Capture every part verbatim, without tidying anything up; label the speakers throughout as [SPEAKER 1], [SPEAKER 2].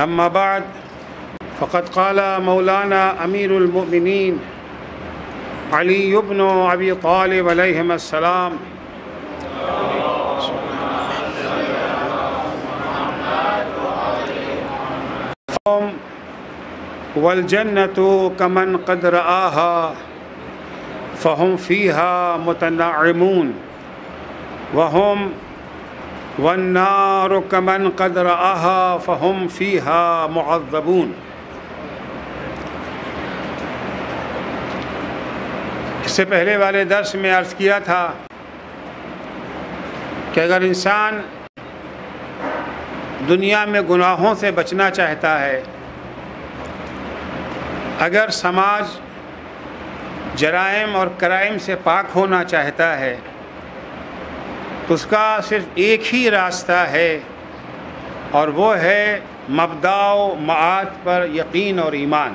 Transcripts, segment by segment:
[SPEAKER 1] أما بعد فقد قال مولانا أمير المؤمنين علي بن أبي طالب عليهما السلام والجنة كمن قد رآها فهم فيها متنعمون وهم والنار كمن قد رآها فهم فيها معذبون۔ اس سے پہلے والے درس میں عرض کیا تھا کہ اگر انسان دنیا میں گناہوں سے بچنا چاہتا ہے، اگر سماج جرائم اور کرائم سے پاک ہونا چاہتا ہے تو اس کا صرف ایک ہی راستہ ہے، اور وہ ہے مبدا و معاد پر یقین اور ایمان۔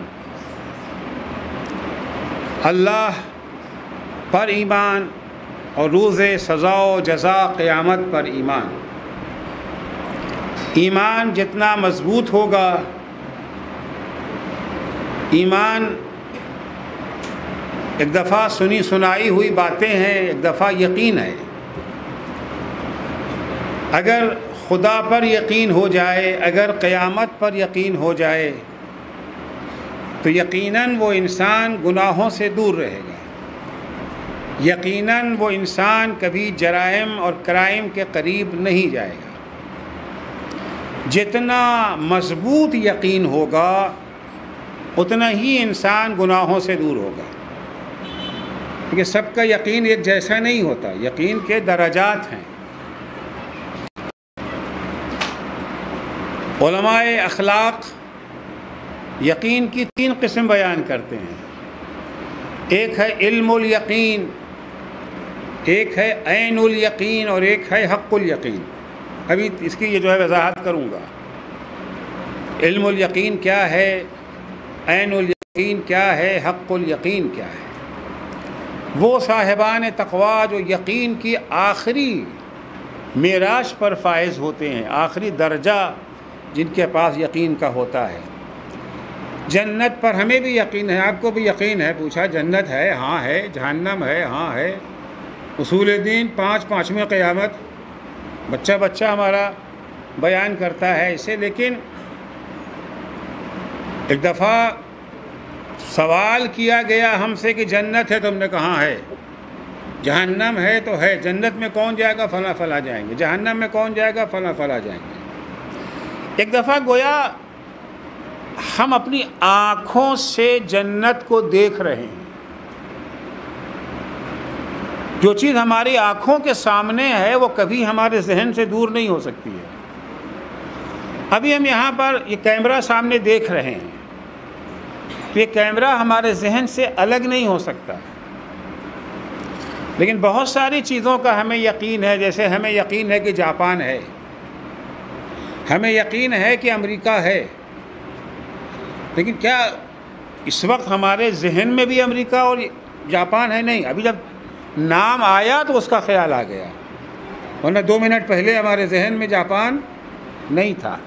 [SPEAKER 1] اللہ پر ایمان اور روز سزا و جزا قیامت پر ایمان۔ ایمان جتنا مضبوط ہوگا، ایمان ایک دفعہ سنی سنائی ہوئی باتیں ہیں، ایک دفعہ یقین ہے۔ اگر خدا پر یقین ہو جائے، اگر قیامت پر یقین ہو جائے تو یقیناً وہ انسان گناہوں سے دور رہے گا، یقیناً وہ انسان کبھی جرائم اور کرائم کے قریب نہیں جائے گا۔ جتنا مضبوط یقین ہوگا اتنا ہی انسان گناہوں سے دور ہوگا، کیونکہ سب کا یقین ایک جیسا نہیں ہوتا، یقین کے درجات ہیں۔ علماء اخلاق یقین کی تین قسم بیان کرتے ہیں، ایک ہے علم الیقین، ایک ہے عین الیقین، اور ایک ہے حق الیقین۔ ابھی اس کی یہ جو ہے وضاحت کروں گا۔ علم الیقین کیا ہے، عین الیقین کیا ہے، حق الیقین کیا ہے۔ وہ صاحبان تقویٰ جو یقین کی آخری معراج پر فائز ہوتے ہیں، آخری درجہ جن کے پاس یقین کا ہوتا ہے۔ جنت پر ہمیں بھی یقین ہے، آپ کو بھی یقین ہے۔ پوچھا جنت ہے؟ ہاں ہے۔ جہنم ہے؟ ہاں ہے۔ اصول دین پانچ پانچویں قیامت بچہ بچہ ہمارا بیان کرتا ہے اسے، لیکن ایک دفعہ سوال کیا گیا ہم سے کہ جنت ہے تو ہم نے کہا ہے، جہنم ہے تو ہے۔ جنت میں کون جائے گا؟ فلاں فلاں جائیں گے۔ جہنم میں کون جائے گا؟ فلاں فلاں جائیں گے۔ ایک دفعہ گویا ہم اپنی آنکھوں سے جنت کو دیکھ رہے ہیں، جو چیز ہماری آنکھوں کے سامنے ہے وہ کبھی ہمارے ذہن سے دور نہیں ہو سکتی ہے۔ ابھی ہم یہاں پر یہ کیمرہ سامنے دیکھ رہے ہیں، یہ کیمرہ ہمارے ذہن سے الگ نہیں ہو سکتا، لیکن بہت ساری چیزوں کا ہمیں یقین ہے۔ جیسے ہمیں یقین ہے کہ جاپان ہے، ہمیں یقین ہے کہ امریکہ ہے، لیکن کیا اس وقت ہمارے ذہن میں بھی امریکہ اور جاپان ہے؟ نہیں۔ ابھی جب نام آیا تو اس کا خیال آ گیا، ورنہ دو منٹ پہلے ہمارے ذہن میں جاپان نہیں تھا۔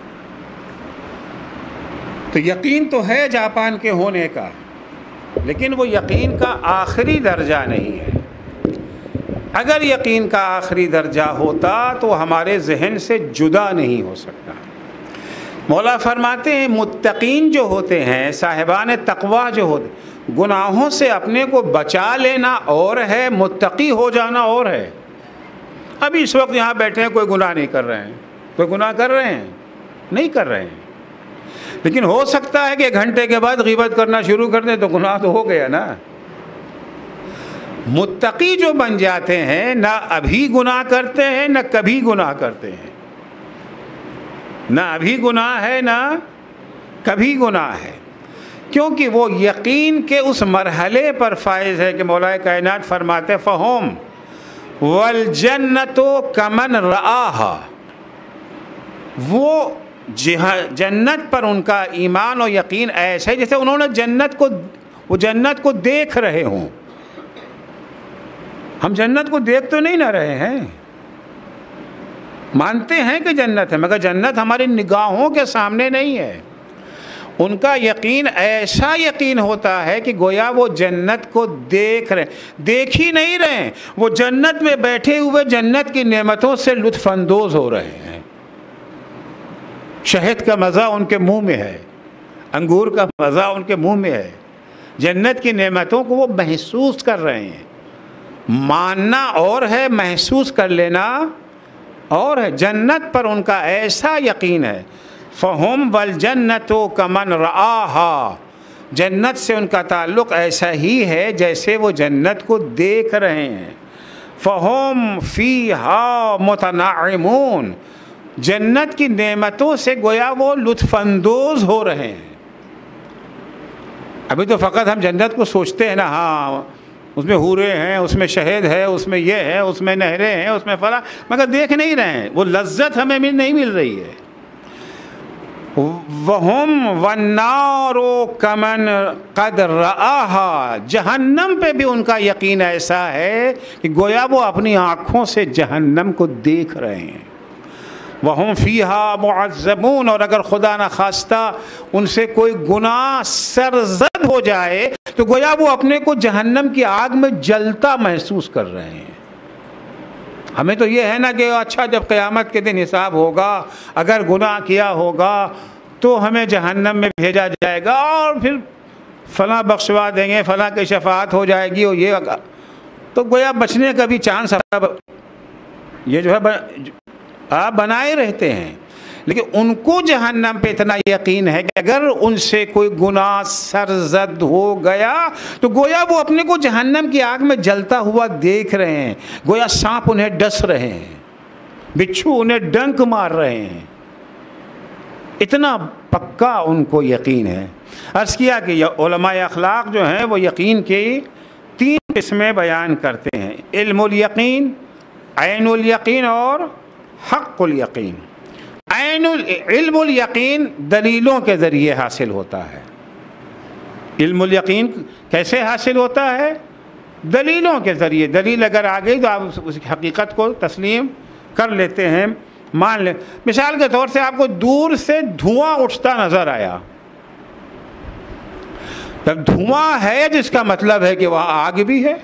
[SPEAKER 1] تو یقین تو ہے جاپان کے ہونے کا، لیکن وہ یقین کا آخری درجہ نہیں ہے۔ اگر یقین کا آخری درجہ ہوتا تو ہمارے ذہن سے جدا نہیں ہو سکتا۔ مولا فرماتے ہیں متقین جو ہوتے ہیں، صاحبان تقویٰ جو ہوتے ہیں، گناہوں سے اپنے کو بچا لینا اور ہے، متقی ہو جانا اور ہے۔ ابھی اس وقت یہاں بیٹھے ہیں، کوئی گناہ نہیں کر رہے ہیں، کوئی گناہ کر رہے ہیں؟ نہیں کر رہے ہیں، لیکن ہو سکتا ہے کہ ایک گھنٹے کے بعد غیبت کرنا شروع کر دیں تو گناہ تو ہو گیا نا۔ متقی جو بن جاتے ہیں، نہ ابھی گناہ کرتے ہیں نہ کبھی گناہ کرتے ہیں، نہ ابھی گناہ ہے نہ کبھی گناہ ہے، کیونکہ وہ یقین کے اس مرحلے پر فائز ہے کہ مولا کائنات فرماتے فہم والجنت کمن رآہا، وہ جنت پر ان کا ایمان و یقین ایسا ہے جیسے انہوں نے جنت کو وہ جنت کو دیکھ رہے ہوں۔ ہم جنت کو دیکھ تو نہیں نہ رہے ہیں، مانتے ہیں کہ جنت ہے، مگر جنت ہماری نگاہوں کے سامنے نہیں ہے۔ ان کا یقین ایسا یقین ہوتا ہے کہ گویا وہ جنت کو دیکھ رہے ہیں، دیکھ ہی نہیں رہے ہیں، وہ جنت میں بیٹھے ہوئے جنت کی نعمتوں سے لطف اندوز ہو رہے ہیں۔ شہد کا مزہ ان کے منہ میں ہے، انگور کا مزہ ان کے منہ میں ہے، جنت کی نعمتوں کو وہ محسوس کر رہے ہیں۔ ماننا اور ہے، محسوس کر لینا اور ہے۔ جنت پر ان کا ایسا یقین ہے، فَهُمْ وَالْجَنَّةُ كَمَنْ رَآهَا، جنت سے ان کا تعلق ایسا ہی ہے جیسے وہ جنت کو دیکھ رہے ہیں۔ فَهُمْ فِيهَا مُتَنَعِّمُونَ، جنت کی نعمتوں سے گویا وہ لطف اندوز ہو رہے ہیں۔ ابھی تو فقط ہم جنت کو سوچتے ہیں نا، ہاں اس میں حوریں ہیں، اس میں شہد ہے، اس میں یہ ہے، اس میں نہریں ہیں، اس میں فلاں، مگر دیکھ نہیں رہے ہیں، وہ لذت ہمیں نہیں مل رہی ہے۔ وَهُمْ وَالنَّارُ كَمَنْ قَدْ رَآهَا، جہنم پہ بھی ان کا یقین ایسا ہے کہ گویا وہ اپنی آنکھوں سے جہنم کو دیکھ رہے ہیں۔ وَهُمْ فِيهَا مُعَذَّبُونَ، اور اگر خدا نخواستہ ان سے کوئی گناہ سرزد ہو جائے تو گویا وہ اپنے کو جہنم کی آگ میں جلتا محسوس کر رہے ہیں۔ ہمیں تو یہ ہے نا کہ اچھا جب قیامت کے دن حساب ہوگا، اگر گناہ کیا ہوگا تو ہمیں جہنم میں بھیجا جائے گا اور پھر فلاں بخشوا دیں گے، فلاں کی شفاعت ہو جائے گی، اور یہ تو گویا بچنے کا بھی چانس یہ جو ہے آپ بنائے رہتے ہیں۔ لیکن ان کو جہنم پہ اتنا یقین ہے کہ اگر ان سے کوئی گناہ سرزد ہو گیا تو گویا وہ اپنے کو جہنم کی آگ میں جلتا ہوا دیکھ رہے ہیں، گویا سانپ انہیں ڈس رہے ہیں، بچھو انہیں ڈنک مار رہے ہیں، اتنا پکا ان کو یقین ہے۔ عرض کیا کہ علماء اخلاق جو ہیں وہ یقین کی تین قسمیں بیان کرتے ہیں، علم الیقین، عین الیقین اور حق الیقین۔ عین علم الیقین دلیلوں کے ذریعے حاصل ہوتا ہے۔ علم الیقین کیسے حاصل ہوتا ہے؟ دلیلوں کے ذریعے، دلیل اگر آ گئی تو آپ اس حقیقت کو تسلیم کر لیتے ہیں، مان لیں۔ مثال کے طور سے آپ کو دور سے دھواں اٹھتا نظر آیا، جب دھواں ہے جس کا مطلب ہے کہ وہاں آگ بھی ہے۔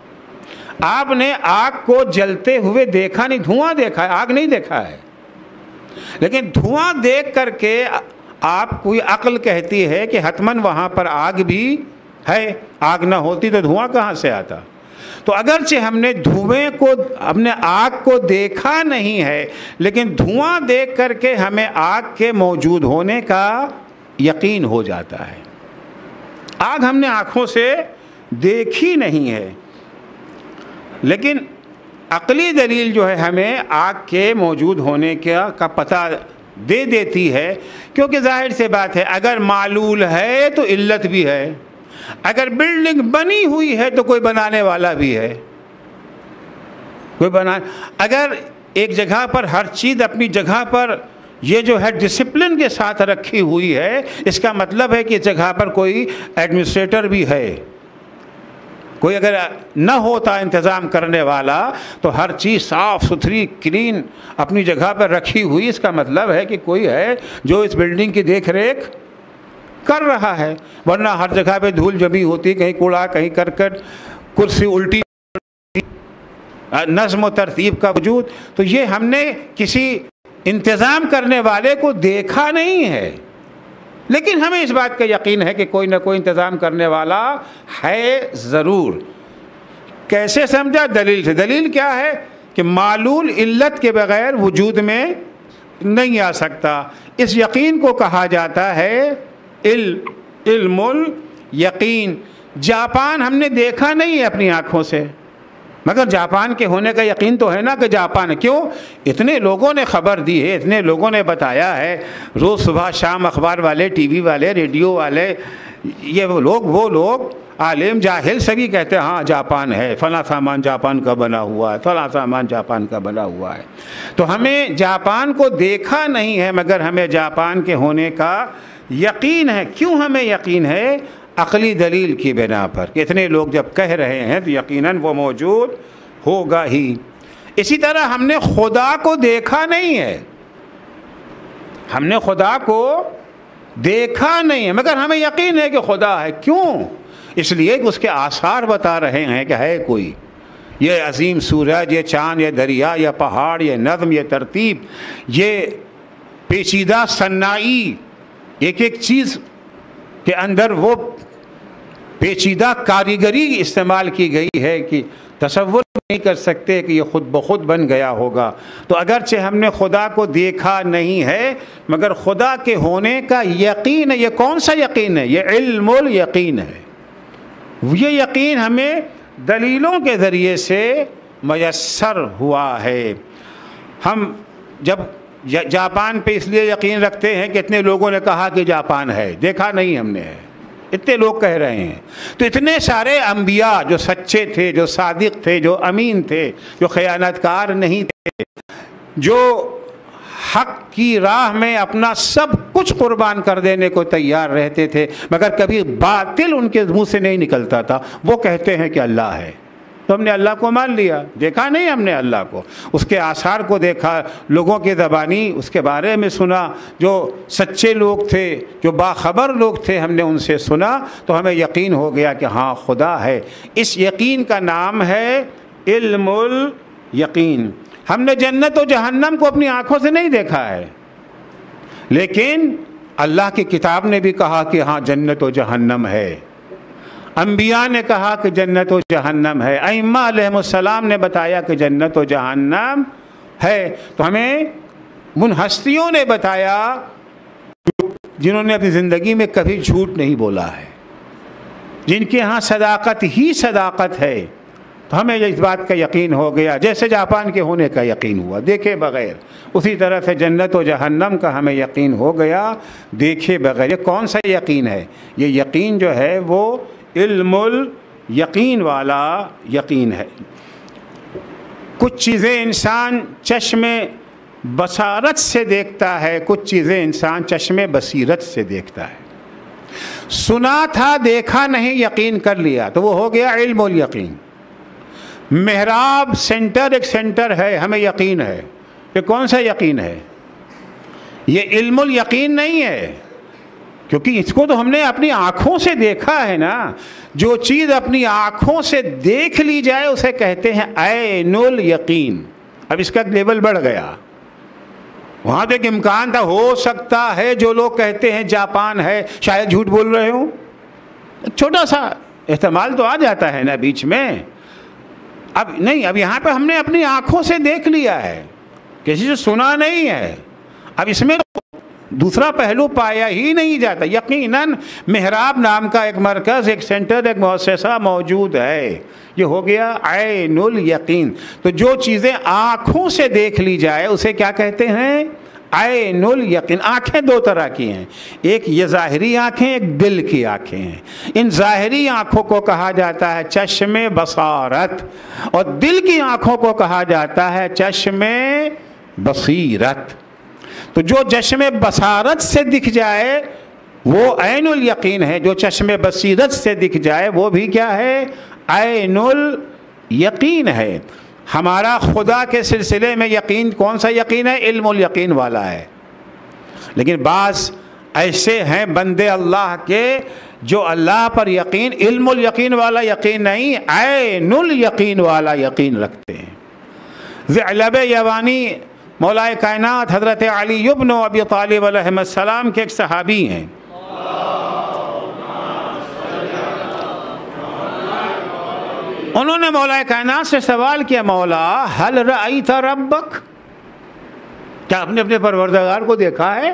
[SPEAKER 1] آپ نے آگ کو جلتے ہوئے دیکھا نہیں، دھواں دیکھا ہے، آگ نہیں دیکھا ہے، لیکن دھواں دیکھ کر کے آپ کوئی عقل کہتی ہے کہ حتماً وہاں پر آگ بھی ہے، آگ نہ ہوتی تو دھواں کہاں سے آتا؟ تو اگرچہ ہم نے دھوئیں کو، ہم نے آگ کو دیکھا نہیں ہے، لیکن دھواں دیکھ کر کے ہمیں آگ کے موجود ہونے کا یقین ہو جاتا ہے۔ آگ ہم نے آنکھوں سے دیکھی نہیں ہے، لیکن عقلی دلیل جو ہے ہمیں آگ کے موجود ہونے کا کا پتہ دے دیتی ہے، کیونکہ ظاہر سے بات ہے اگر معلول ہے تو علت بھی ہے، اگر بلڈنگ بنی ہوئی ہے تو کوئی بنانے والا بھی ہے، کوئی بنا اگر ایک جگہ پر ہر چیز اپنی جگہ پر یہ جو ہے ڈسپلن کے ساتھ رکھی ہوئی ہے، اس کا مطلب ہے کہ اس جگہ پر کوئی ایڈمنسٹریٹر بھی ہے، کوئی اگر نہ ہوتا انتظام کرنے والا تو ہر چیز صاف ستھری کلین اپنی جگہ پر رکھی ہوئی، اس کا مطلب ہے کہ کوئی ہے جو اس بلڈنگ کی دیکھ ریکھ کر رہا ہے، ورنہ ہر جگہ پہ دھول جمی ہوتی، کہیں کوڑا کہیں کرکٹ، کرسی الٹی، نظم و ترتیب کا وجود، تو یہ ہم نے کسی انتظام کرنے والے کو دیکھا نہیں ہے، لیکن ہمیں اس بات کا یقین ہے کہ کوئی نہ کوئی انتظام کرنے والا ہے ضرور۔ کیسے سمجھا؟ دلیل سے۔ دلیل کیا ہے کہ معلول علت کے بغیر وجود میں نہیں آ سکتا، اس یقین کو کہا جاتا ہے علم علم الیقین۔ جاپان ہم نے دیکھا نہیں ہے اپنی آنکھوں سے، مگر جاپان کے ہونے کا یقین تو ہے نا کہ جاپان ہے۔ کیوں؟ اتنے لوگوں نے خبر دی ہے، اتنے لوگوں نے بتایا ہے، روز صبح شام اخبار والے، ٹی وی والے، ریڈیو والے، یہ وہ لوگ وہ لوگ عالم جاہل سبھی کہتے ہیں ہاں جاپان ہے، فلاں سامان جاپان کا بنا ہوا ہے، فلاں سامان جاپان کا بنا ہوا ہے۔ تو ہمیں جاپان کو دیکھا نہیں ہے مگر ہمیں جاپان کے ہونے کا یقین ہے۔ کیوں ہمیں یقین ہے؟ عقلی دلیل کی بنا پر، اتنے لوگ جب کہہ رہے ہیں تو یقیناً وہ موجود ہوگا ہی۔ اسی طرح ہم نے خدا کو دیکھا نہیں ہے، ہم نے خدا کو دیکھا نہیں ہے مگر ہمیں یقین ہے کہ خدا ہے. کیوں؟ اس لیے کہ اس کے آثار بتا رہے ہیں کہ ہے کوئی. یہ عظیم سورج، یہ چاند، یہ دریا، یہ پہاڑ، یہ نظم، یہ ترتیب، یہ پیچیدہ صنائی، ایک ایک چیز کے اندر وہ پیچیدہ کاریگری استعمال کی گئی ہے کہ تصور نہیں کر سکتے کہ یہ خود بخود بن گیا ہوگا. تو اگرچہ ہم نے خدا کو دیکھا نہیں ہے مگر خدا کے ہونے کا یقین ہے. یہ کون سا یقین ہے؟ یہ علم الیقین ہے. یہ یقین ہمیں دلیلوں کے ذریعے سے میسر ہوا ہے. ہم جب جاپان پہ اس لیے یقین رکھتے ہیں کہ اتنے لوگوں نے کہا کہ جاپان ہے، دیکھا نہیں ہم نے ہے، اتنے لوگ کہہ رہے ہیں. تو اتنے سارے انبیاء جو سچے تھے، جو صادق تھے، جو امین تھے، جو خیانت کار نہیں تھے، جو حق کی راہ میں اپنا سب کچھ قربان کر دینے کو تیار رہتے تھے مگر کبھی باطل ان کے منہ سے نہیں نکلتا تھا، وہ کہتے ہیں کہ اللہ ہے. تو ہم نے اللہ کو مان لیا. دیکھا نہیں ہم نے اللہ کو، اس کے آثار کو دیکھا، لوگوں کی زبانی اس کے بارے میں سنا، جو سچے لوگ تھے، جو باخبر لوگ تھے، ہم نے ان سے سنا تو ہمیں یقین ہو گیا کہ ہاں خدا ہے. اس یقین کا نام ہے علم الیقین. ہم نے جنت و جہنم کو اپنی آنکھوں سے نہیں دیکھا ہے لیکن اللہ کی کتاب نے بھی کہا کہ ہاں جنت و جہنم ہے. انبیاء نے کہا کہ جنت و جہنم ہے. ائمہ علیہ السلام نے بتایا کہ جنت و جہنم ہے. تو ہمیں ان ہستیوں نے بتایا جنہوں نے اپنی زندگی میں کبھی جھوٹ نہیں بولا ہے، جن کے ہاں صداقت ہی صداقت ہے. تو ہمیں اس بات کا یقین ہو گیا جیسے جاپان کے ہونے کا یقین ہوا دیکھے بغیر، اسی طرح سے جنت و جہنم کا ہمیں یقین ہو گیا دیکھے بغیر. یہ کون سا یقین ہے؟ یہ یقین جو ہے وہ علم الیقین والا یقین ہے. کچھ چیزیں انسان چشم بصارت سے دیکھتا ہے، کچھ چیزیں انسان چشم بصیرت سے دیکھتا ہے. سنا تھا دیکھا نہیں، یقین کر لیا تو وہ ہو گیا علم الیقین. محراب سینٹر ایک سینٹر ہے، ہمیں یقین ہے. یہ کون سا یقین ہے؟ یہ علم الیقین نہیں ہے کیونکہ اس کو تو ہم نے اپنی آنکھوں سے دیکھا ہے نا. جو چیز اپنی آنکھوں سے دیکھ لی جائے اسے کہتے ہیں عین الیقین. اب اس کا لیول بڑھ گیا. وہاں تو ایک امکان تھا، ہو سکتا ہے جو لوگ کہتے ہیں جاپان ہے شاید جھوٹ بول رہے ہوں، چھوٹا سا احتمال تو آ جاتا ہے نا بیچ میں. اب نہیں، اب یہاں پہ ہم نے اپنی آنکھوں سے دیکھ لیا ہے، کسی سے سنا نہیں ہے. اب اس میں دوسرا پہلو پایا ہی نہیں جاتا. یقیناً محراب نام کا ایک مرکز، ایک سینٹر، ایک مؤسسہ موجود ہے. یہ ہو گیا عین الیقین. تو جو چیزیں آنکھوں سے دیکھ لی جائے اسے کیا کہتے ہیں؟ عین الیقین. آنکھیں دو طرح کی ہیں، ایک یہ ظاہری آنکھیں، ایک دل کی آنکھیں ہیں. ان ظاہری آنکھوں کو کہا جاتا ہے چشم بصارت اور دل کی آنکھوں کو کہا جاتا ہے چشم بصیرت. تو جو چشم بصارت سے دکھ جائے وہ عین الیقین ہے، جو چشم بصیرت سے دکھ جائے وہ بھی کیا ہے؟ عین الیقین ہے. ہمارا خدا کے سلسلے میں یقین کون سا یقین ہے؟ علم الیقین والا ہے. لیکن بعض ایسے ہیں بندے اللہ کے جو اللہ پر یقین علم الیقین والا یقین نہیں، عین الیقین والا یقین رکھتے ہیں. ثعلب یوانی مولا کائنات حضرت علی ابن ابی طالب علیہ السلام کے ایک صحابی ہیں. انہوں نے مولا کائنات سے سوال کیا، مولا ہل رأیت ربک، کیا آپ نے اپنے پروردگار کو دیکھا ہے؟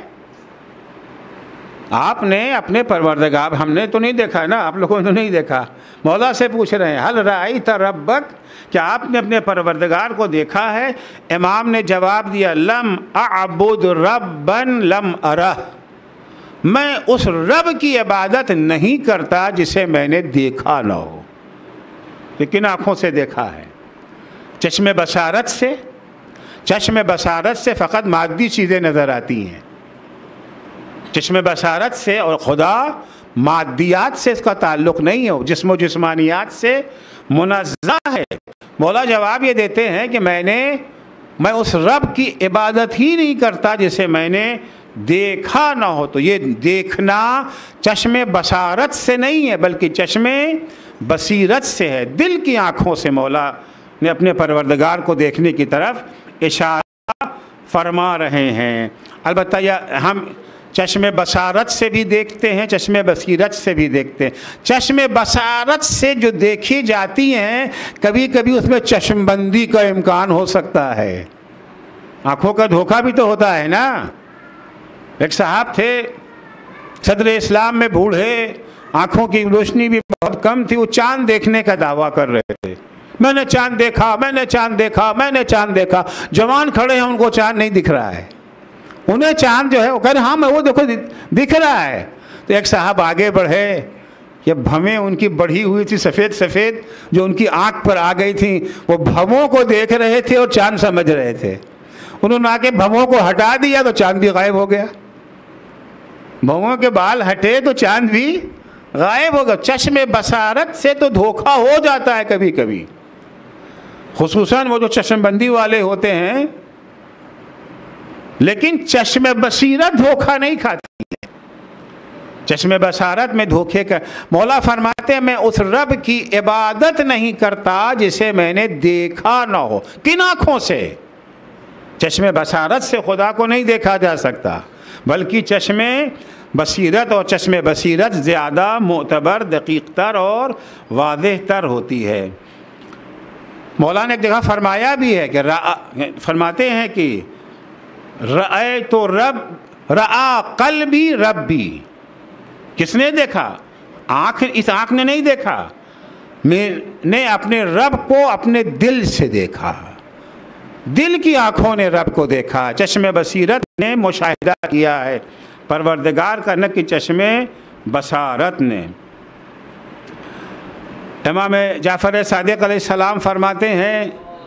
[SPEAKER 1] آپ نے اپنے پروردگار، ہم نے تو نہیں دیکھا نا، آپ لوگوں نے تو نہیں دیکھا. مولا سے پوچھ رہے ہیں ہل رأیت ربک، کیا آپ نے اپنے پروردگار کو دیکھا ہے؟ امام نے جواب دیا لم اعبد ربا لم ارہ، میں اس رب کی عبادت نہیں کرتا جسے میں نے دیکھا نہ ہو. لیکن آنکھوں سے دیکھا ہے، چشم بصارت سے. چشم بصارت سے فقط مادی چیزیں نظر آتی ہیں. چشم بصارت سے اور خدا مادیات سے اس کا تعلق نہیں ہے، جسم و جسمانیات سے منزہ ہے. مولا جواب یہ دیتے ہیں کہ میں نے میں اس رب کی عبادت ہی نہیں کرتا جسے میں نے دیکھا نہ ہو. تو یہ دیکھنا چشم بصارت سے نہیں ہے بلکہ چشم بصیرت سے ہے. دل کی آنکھوں سے مولا نے اپنے پروردگار کو دیکھنے کی طرف اشارہ فرما رہے ہیں. البتہ یہ ہم چشم بصارت سے بھی دیکھتے ہیں، چشم بصیرت سے بھی دیکھتے ہیں. چشم بصارت سے جو دیکھی جاتی ہیں کبھی کبھی اس میں چشم بندی کا امکان ہو سکتا ہے. آنکھوں کا دھوکہ بھی تو ہوتا ہے نا. ایک صاحب تھے صدر اسلام میں، بوڑھے، آنکھوں کی روشنی بھی بہت کم تھی. وہ چاند دیکھنے کا دعویٰ کر رہے تھے. میں نے چاند دیکھا، میں نے چاند دیکھا، میں نے چاند دیکھا. جوان کھڑے ہیں، ان کو چاند نہیں دکھ رہا ہے. انہیں چاند جو ہے وہ کہہ رہے ہاں میں وہ دیکھو دکھ رہا ہے. تو ایک صاحب آگے بڑھے، یہ بھویں ان کی بڑھی ہوئی تھی سفید سفید جو ان کی آنکھ پر آ گئی تھیں، وہ بھووں کو دیکھ رہے تھے اور چاند سمجھ رہے تھے. انہوں نے آ کے بھووں کو ہٹا دیا تو چاند بھی غائب ہو گیا. بھووں کے بال ہٹے تو چاند بھی غائب ہو گیا. چشم بصارت سے تو دھوکہ ہو جاتا ہے کبھی کبھی، خصوصاً وہ جو چشم بندی والے ہوتے ہیں. لیکن چشم بصیرت دھوکہ نہیں کھاتی ہے. چشم بصارت میں دھوکے کا مولا فرماتے ہیں میں اس رب کی عبادت نہیں کرتا جسے میں نے دیکھا نہ ہو. کن آنکھوں سے؟ چشم بصارت سے خدا کو نہیں دیکھا جا سکتا بلکہ چشم بصیرت، اور چشم بصیرت زیادہ معتبر، دقیق تر اور واضح تر ہوتی ہے. مولا نے ایک جگہ فرمایا بھی ہے کہ فرماتے ہیں کہ رأیت رب رآ قلبی ربی. کس نے دیکھا؟ آنکھ. اس آنکھ نے نہیں دیکھا، میں نے اپنے رب کو اپنے دل سے دیکھا. دل کی آنکھوں نے رب کو دیکھا. چشم بصیرت نے مشاہدہ کیا ہے پروردگار کا، نہ کہ چشم بصارت نے. امام جعفر صادق علیہ السلام فرماتے ہیں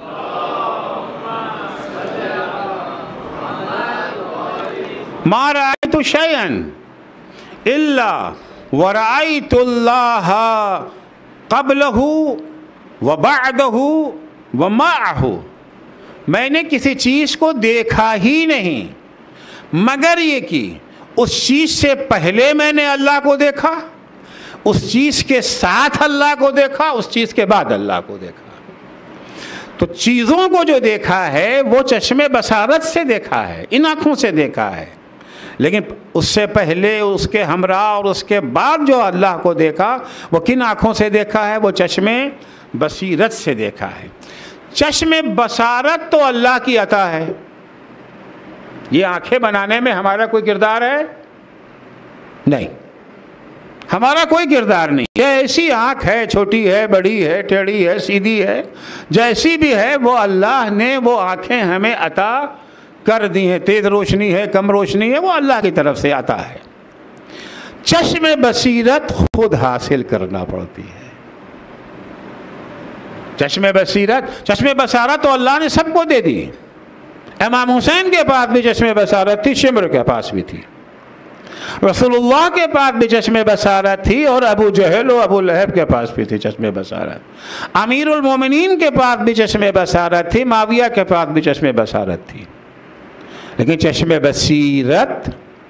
[SPEAKER 1] ما رأيت شيئا إلا ورأيت الله قبله وبعده ومعه. میں نے کسی چیز کو دیکھا ہی نہیں مگر یہ کہ اس چیز سے پہلے میں نے اللہ کو دیکھا، اس چیز کے ساتھ اللہ کو دیکھا، اس چیز کے بعد اللہ کو دیکھا. تو چیزوں کو جو دیکھا ہے وہ چشم بصارت سے دیکھا ہے، ان آنکھوں سے دیکھا ہے. لیکن اس سے پہلے، اس کے ہمراہ اور اس کے بعد جو اللہ کو دیکھا وہ کن آنکھوں سے دیکھا ہے؟ وہ چشم بصیرت سے دیکھا ہے. چشم بصارت تو اللہ کی عطا ہے. یہ آنکھیں بنانے میں ہمارا کوئی کردار ہے؟ نہیں، ہمارا کوئی کردار نہیں. یہ ایسی آنکھ ہے، چھوٹی ہے، بڑی ہے، ٹیڑھی ہے، سیدھی ہے، جیسی بھی ہے وہ اللہ نے وہ آنکھیں ہمیں عطا کر دی ہیں. تیز روشنی ہے، کم روشنی ہے، وہ اللہ کی طرف سے عطا ہے. چشم بصیرت خود حاصل کرنا پڑتی ہے. چشم بصیرت، چشم بصارت تو اللہ نے سب کو دے دی. امام حسین کے پاس بھی چشم بصارت تھی، شمر کے پاس بھی تھی. رسول اللہ کے پاس بھی چشم بصارت تھی، اور ابو جہل و ابو لہب کے پاس بھی تھی چشم بصارت. امیر المومنین کے پاس بھی چشم بصارت تھی، معاویہ کے پاس بھی چشم بصارت تھی. لیکن چشم بصیرت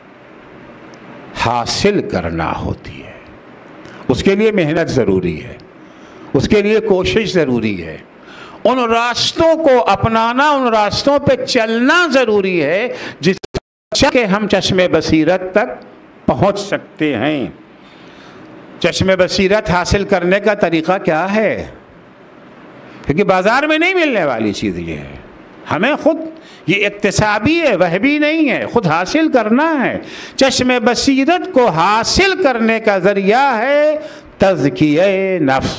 [SPEAKER 1] حاصل کرنا ہوتی ہے، اس کے لیے محنت ضروری ہے، اس کے لیے کوشش ضروری ہے. ان راستوں کو اپنانا، ان راستوں پہ چلنا ضروری ہے جس کہ ہم چشم بصیرت تک پہنچ سکتے ہیں. چشم بصیرت حاصل کرنے کا طریقہ کیا ہے؟ کیونکہ بازار میں نہیں ملنے والی چیز یہ ہے. ہمیں خود یہ اکتسابی ہے، وہبی نہیں ہے، خود حاصل کرنا ہے. چشم بصیرت کو حاصل کرنے کا ذریعہ ہے تزکیہ نفس،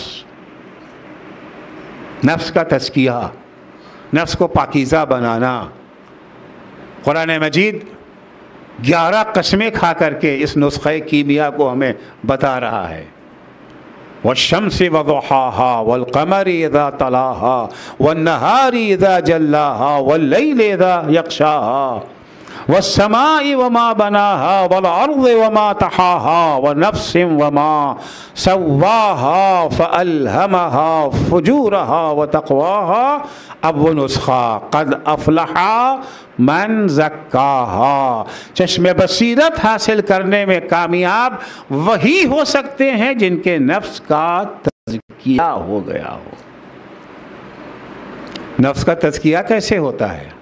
[SPEAKER 1] نفس کا تزکیہ، نفس کو پاکیزہ بنانا. قرآن مجید گیارہ قسمیں کھا کر کے اس نسخہ کیمیا کو ہمیں بتا رہا ہے. والشمس وضحاها والقمر اذا تلاها والنهار اذا جلاها والليل اذا يغشاها والسماء وما بناها والارض وما طحاها ونفس وما سواها فالهمها فجورها وتقواها. اب وہ نسخہ قد افلح من زکاہا. چشم بصیرت حاصل کرنے میں کامیاب وہی ہو سکتے ہیں جن کے نفس کا تزکیہ ہو گیا ہو. نفس کا تزکیہ کیسے ہوتا ہے؟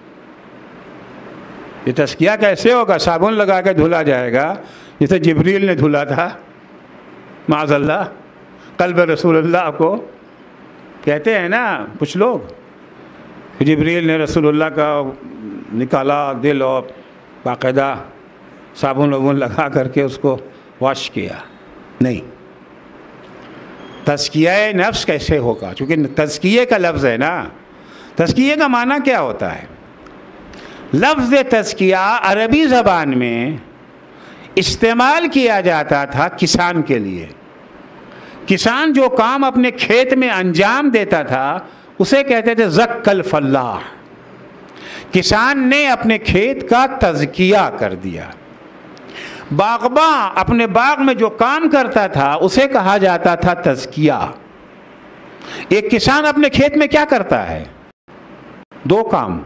[SPEAKER 1] یہ تزکیہ کیسے ہوگا؟ صابن لگا کے دھلا جائے گا جسے جبریل نے دھلا تھا معاذ اللہ. قلب رسول اللہ کو کہتے ہیں نا کچھ لوگ، جبریل نے رسول اللہ کا نکالا دل اور باقاعدہ صابن وابن لگا کر کے اس کو واش کیا. نہیں، تزکیہ نفس کیسے ہوگا؟ چونکہ تزکیے کا لفظ ہے نا. تزکیے کا معنی کیا ہوتا ہے؟ لفظ تزکیہ عربی زبان میں استعمال کیا جاتا تھا کسان کے لیے. کسان جو کام اپنے کھیت میں انجام دیتا تھا اسے کہتے تھے زک الفلاح. کسان نے اپنے کھیت کا تزکیہ کر دیا. باغباں اپنے باغ میں جو کام کرتا تھا اسے کہا جاتا تھا تزکیہ. ایک کسان اپنے کھیت میں کیا کرتا ہے؟ دو کام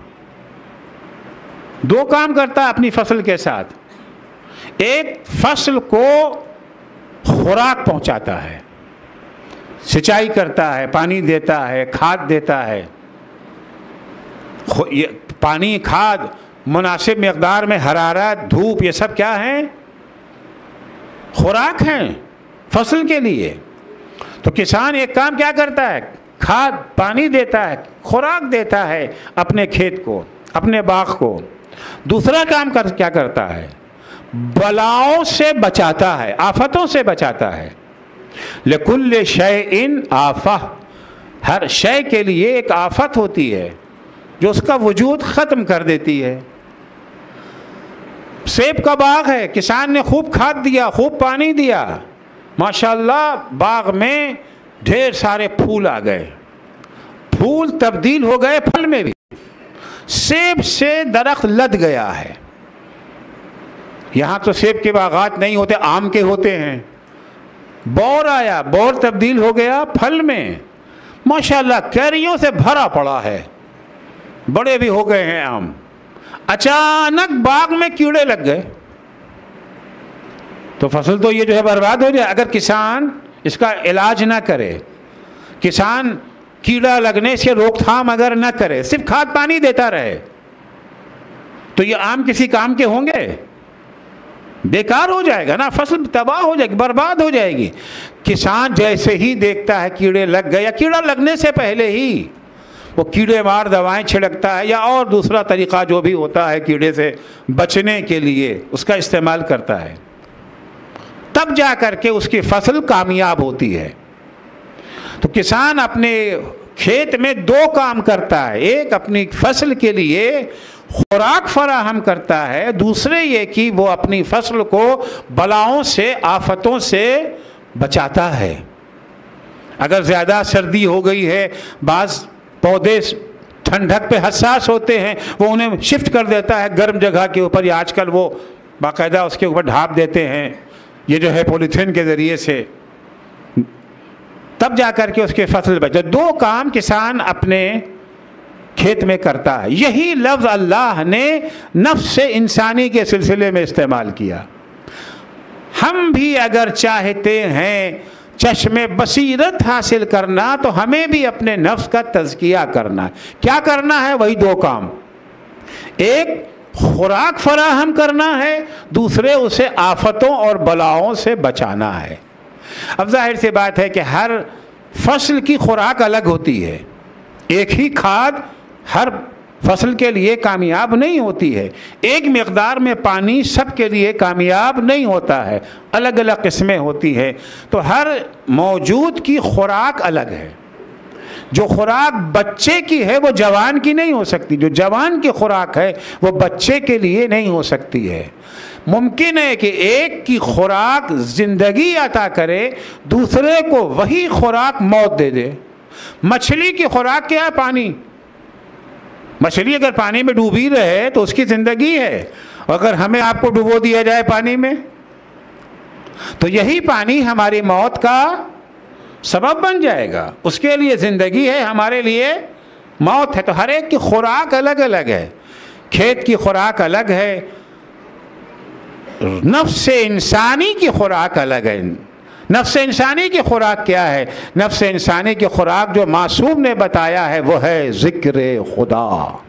[SPEAKER 1] دو کام کرتا ہے اپنی فصل کے ساتھ. ایک، فصل کو خوراک پہنچاتا ہے، سچائی کرتا ہے، پانی دیتا ہے، کھاد دیتا ہے. پانی، کھاد، مناسب مقدار میں حرارت، دھوپ، یہ سب کیا ہیں؟ خوراک ہیں فصل کے لیے. تو کسان ایک کام کیا کرتا ہے؟ کھاد، پانی دیتا ہے، خوراک دیتا ہے اپنے کھیت کو، اپنے باغ کو. دوسرا کام کر کیا کرتا ہے؟ بلاؤں سے بچاتا ہے، آفتوں سے بچاتا ہے. لِكُلِّ شَيْءٍ آفَةٌ. ہر شے کے لیے ایک آفت ہوتی ہے جو اس کا وجود ختم کر دیتی ہے. سیب کا باغ ہے، کسان نے خوب کھاد دیا، خوب پانی دیا، ماشاءاللہ باغ میں ڈھیر سارے پھول آ گئے، پھول تبدیل ہو گئے پھل میں بھی. سیب سے درخت لد گیا ہے. یہاں تو سیب کے باغات نہیں ہوتے، آم کے ہوتے ہیں. بور آیا، بور تبدیل ہو گیا پھل میں، ماشاءاللہ کیریوں سے بھرا پڑا ہے، بڑے بھی ہو گئے ہیں آم. اچانک باغ میں کیڑے لگ گئے تو فصل تو یہ جو ہے برباد ہو جائے. اگر کسان اس کا علاج نہ کرے، کسان کیڑا لگنے سے روک تھام اگر نہ کرے، صرف کھاد پانی دیتا رہے، تو یہ آم کسی کام کے ہوں گے؟ بیکار ہو جائے گا نا، فصل تباہ ہو جائے گی، برباد ہو جائے گی. کسان جیسے ہی دیکھتا ہے کیڑے لگ گئے، یا کیڑا لگنے سے پہلے ہی وہ کیڑے مار دوائیں چھڑکتا ہے، یا اور دوسرا طریقہ جو بھی ہوتا ہے کیڑے سے بچنے کے لیے اس کا استعمال کرتا ہے، تب جا کر کے اس کی فصل کامیاب ہوتی ہے. تو کسان اپنے کھیت میں دو کام کرتا ہے. ایک اپنی فصل کے لیے خوراک فراہم کرتا ہے، دوسرے یہ کہ وہ اپنی فصل کو بلاؤں سے، آفتوں سے بچاتا ہے. اگر زیادہ سردی ہو گئی ہے، بعض پودے ٹھنڈک پہ حساس ہوتے ہیں، وہ انہیں شفٹ کر دیتا ہے گرم جگہ کے اوپر، یا آج کل وہ باقاعدہ اس کے اوپر ڈھانپ دیتے ہیں، یہ جو ہے پولیتھین کے ذریعے سے، تب جا کر کے اس کے فصل بچے. دو کام کسان اپنے کھیت میں کرتا ہے. یہی لفظ اللہ نے نفس انسانی کے سلسلے میں استعمال کیا. ہم بھی اگر چاہتے ہیں چشم بصیرت حاصل کرنا تو ہمیں بھی اپنے نفس کا تزکیہ کرنا ہے. کیا کرنا ہے؟ وہی دو کام. ایک خوراک فراہم کرنا ہے، دوسرے اسے آفتوں اور بلاؤں سے بچانا ہے. اب ظاہر سی بات ہے کہ ہر فصل کی خوراک الگ ہوتی ہے. ایک ہی کھاد ہر فصل کے لیے کامیاب نہیں ہوتی ہے. ایک مقدار میں پانی سب کے لیے کامیاب نہیں ہوتا ہے، الگ الگ قسمیں ہوتی ہیں. تو ہر موجود کی خوراک الگ ہے. جو خوراک بچے کی ہے وہ جوان کی نہیں ہو سکتی، جو جوان کی خوراک ہے وہ بچے کے لیے نہیں ہو سکتی ہے. ممکن ہے کہ ایک کی خوراک زندگی عطا کرے، دوسرے کو وہی خوراک موت دے دے. مچھلی کی خوراک کیا ہے؟ پانی. مچھلی اگر پانی میں ڈوبی رہے تو اس کی زندگی ہے، اگر ہمیں آپ کو ڈبو دیا جائے پانی میں تو یہی پانی ہماری موت کا سبب بن جائے گا. اس کے لیے زندگی ہے، ہمارے لیے موت ہے. تو ہر ایک کی خوراک الگ الگ ہے. کھیت کی خوراک الگ ہے، نفس انسانی کی خوراک الگ ہے. نفس انسانی کی خوراک کیا ہے؟ نفس انسانی کی خوراک جو معصوم نے بتایا ہے وہ ہے ذکر خدا.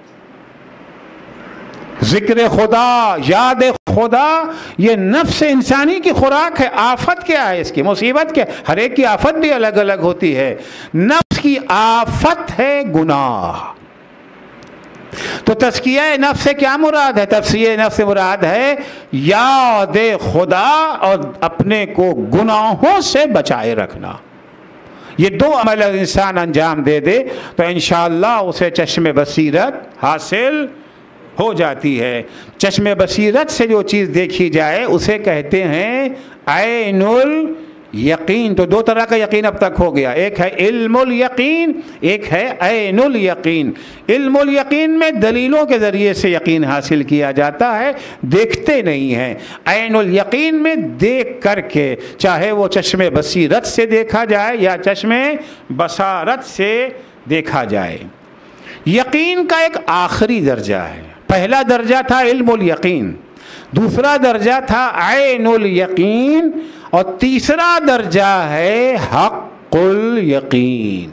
[SPEAKER 1] ذکر خدا، یاد خدا، یہ نفس انسانی کی خوراک ہے. آفت کیا ہے اس کی؟ مصیبت کیا؟ ہر ایک کی آفت بھی الگ الگ ہوتی ہے. نفس کی آفت ہے گناہ. تو تزکیہ نفس سے کیا مراد ہے؟ تزکیہ نفس سے مراد ہے یاد خدا اور اپنے کو گناہوں سے بچائے رکھنا. یہ دو عمل انسان انجام دے دے تو انشاءاللہ اسے چشم بصیرت حاصل ہو جاتی ہے. چشم بصیرت سے جو چیز دیکھی جائے اسے کہتے ہیں عین الیقین. تو دو طرح کا یقین اب تک ہو گیا، ایک ہے علم الیقین، ایک ہے عین الیقین. علم الیقین میں دلیلوں کے ذریعے سے یقین حاصل کیا جاتا ہے، دیکھتے نہیں ہیں. عین الیقین میں دیکھ کر کے، چاہے وہ چشم بصیرت سے دیکھا جائے یا چشم بصارت سے دیکھا جائے. یقین کا ایک آخری درجہ ہے. پہلا درجہ تھا علم الیقین، دوسرا درجہ تھا عین الیقین، اور تیسرا درجہ ہے حق الیقین.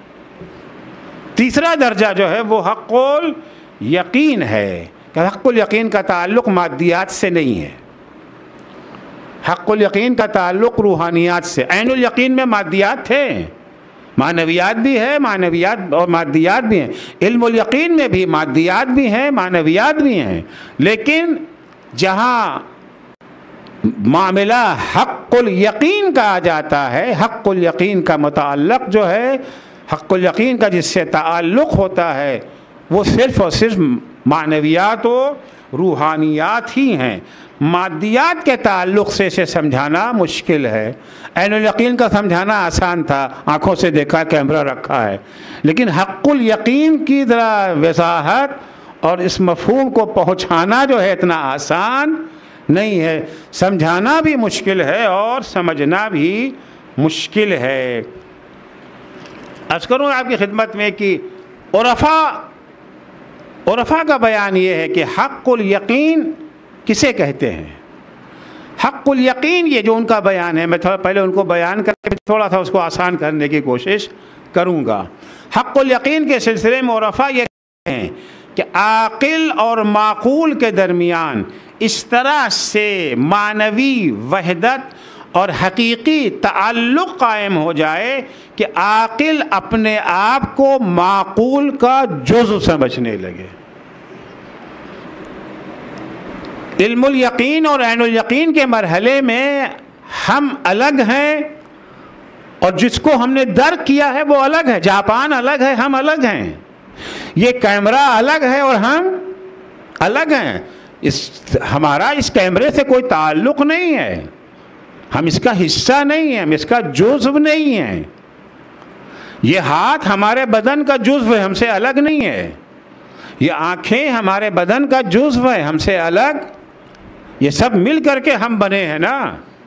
[SPEAKER 1] تیسرا درجہ جو ہے وہ حق الیقین ہے کہ حق الیقین کا تعلق مادیات سے نہیں ہے، حق الیقین کا تعلق روحانیات سے. عین الیقین میں مادیات تھے، معنویات بھی ہے، معنویات اور مادیات بھی ہیں. علم الیقین میں بھی مادیات بھی ہیں، معنویات بھی ہیں. لیکن جہاں معاملہ حق الیقین کا آ جاتا ہے، حق الیقین کا متعلق جو ہے، حق الیقین کا جس سے تعلق ہوتا ہے وہ صرف اور صرف معنویات و روحانیات ہی ہیں. مادیات کے تعلق سے اسے سمجھانا مشکل ہے. عین الیقین کا سمجھانا آسان تھا، آنکھوں سے دیکھا، کیمرہ رکھا ہے. لیکن حق الیقین کی ذرا وضاحت اور اس مفہوم کو پہنچانا جو ہے اتنا آسان نہیں ہے. سمجھانا بھی مشکل ہے اور سمجھنا بھی مشکل ہے. عرض کروں آپ کی خدمت میں کہ عرفاء عرفاء کا بیان یہ ہے کہ حق الیقین کسے کہتے ہیں. حق الیقین یہ جو ان کا بیان ہے، میں تھوڑا پہلے ان کو بیان کر کے تھوڑا سا اس کو آسان کرنے کی کوشش کروں گا. حق الیقین کے سلسلے میں عرفاء یہ کہتے ہیں کہ عاقل اور معقول کے درمیان اس طرح سے معنوی وحدت اور حقیقی تعلق قائم ہو جائے کہ عاقل اپنے آپ کو معقول کا جزو سمجھنے لگے. علم الیقین اور عین الیقین کے مرحلے میں ہم الگ ہیں اور جس کو ہم نے درک کیا ہے وہ الگ ہے. جاپان الگ ہے، ہم الگ ہیں. یہ کیمرہ الگ ہے اور ہم الگ ہیں. اس ہمارا اس کیمرے سے کوئی تعلق نہیں ہے، ہم اس کا حصہ نہیں ہیں، ہم اس کا جزو نہیں ہیں. یہ ہاتھ ہمارے بدن کا جزو ہے، ہم سے الگ نہیں ہے. یہ آنکھیں ہمارے بدن کا جزو ہے، ہم سے الگ. یہ سب مل کر کے ہم بنے ہیں نا.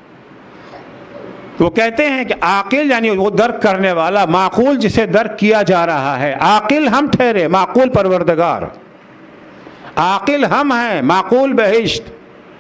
[SPEAKER 1] وہ کہتے ہیں کہ عاقل یعنی وہ درک کرنے والا، معقول جسے درک کیا جا رہا ہے. عاقل ہم ٹھہرے، معقول پروردگار. عاقل ہم ہیں، معقول بہشت.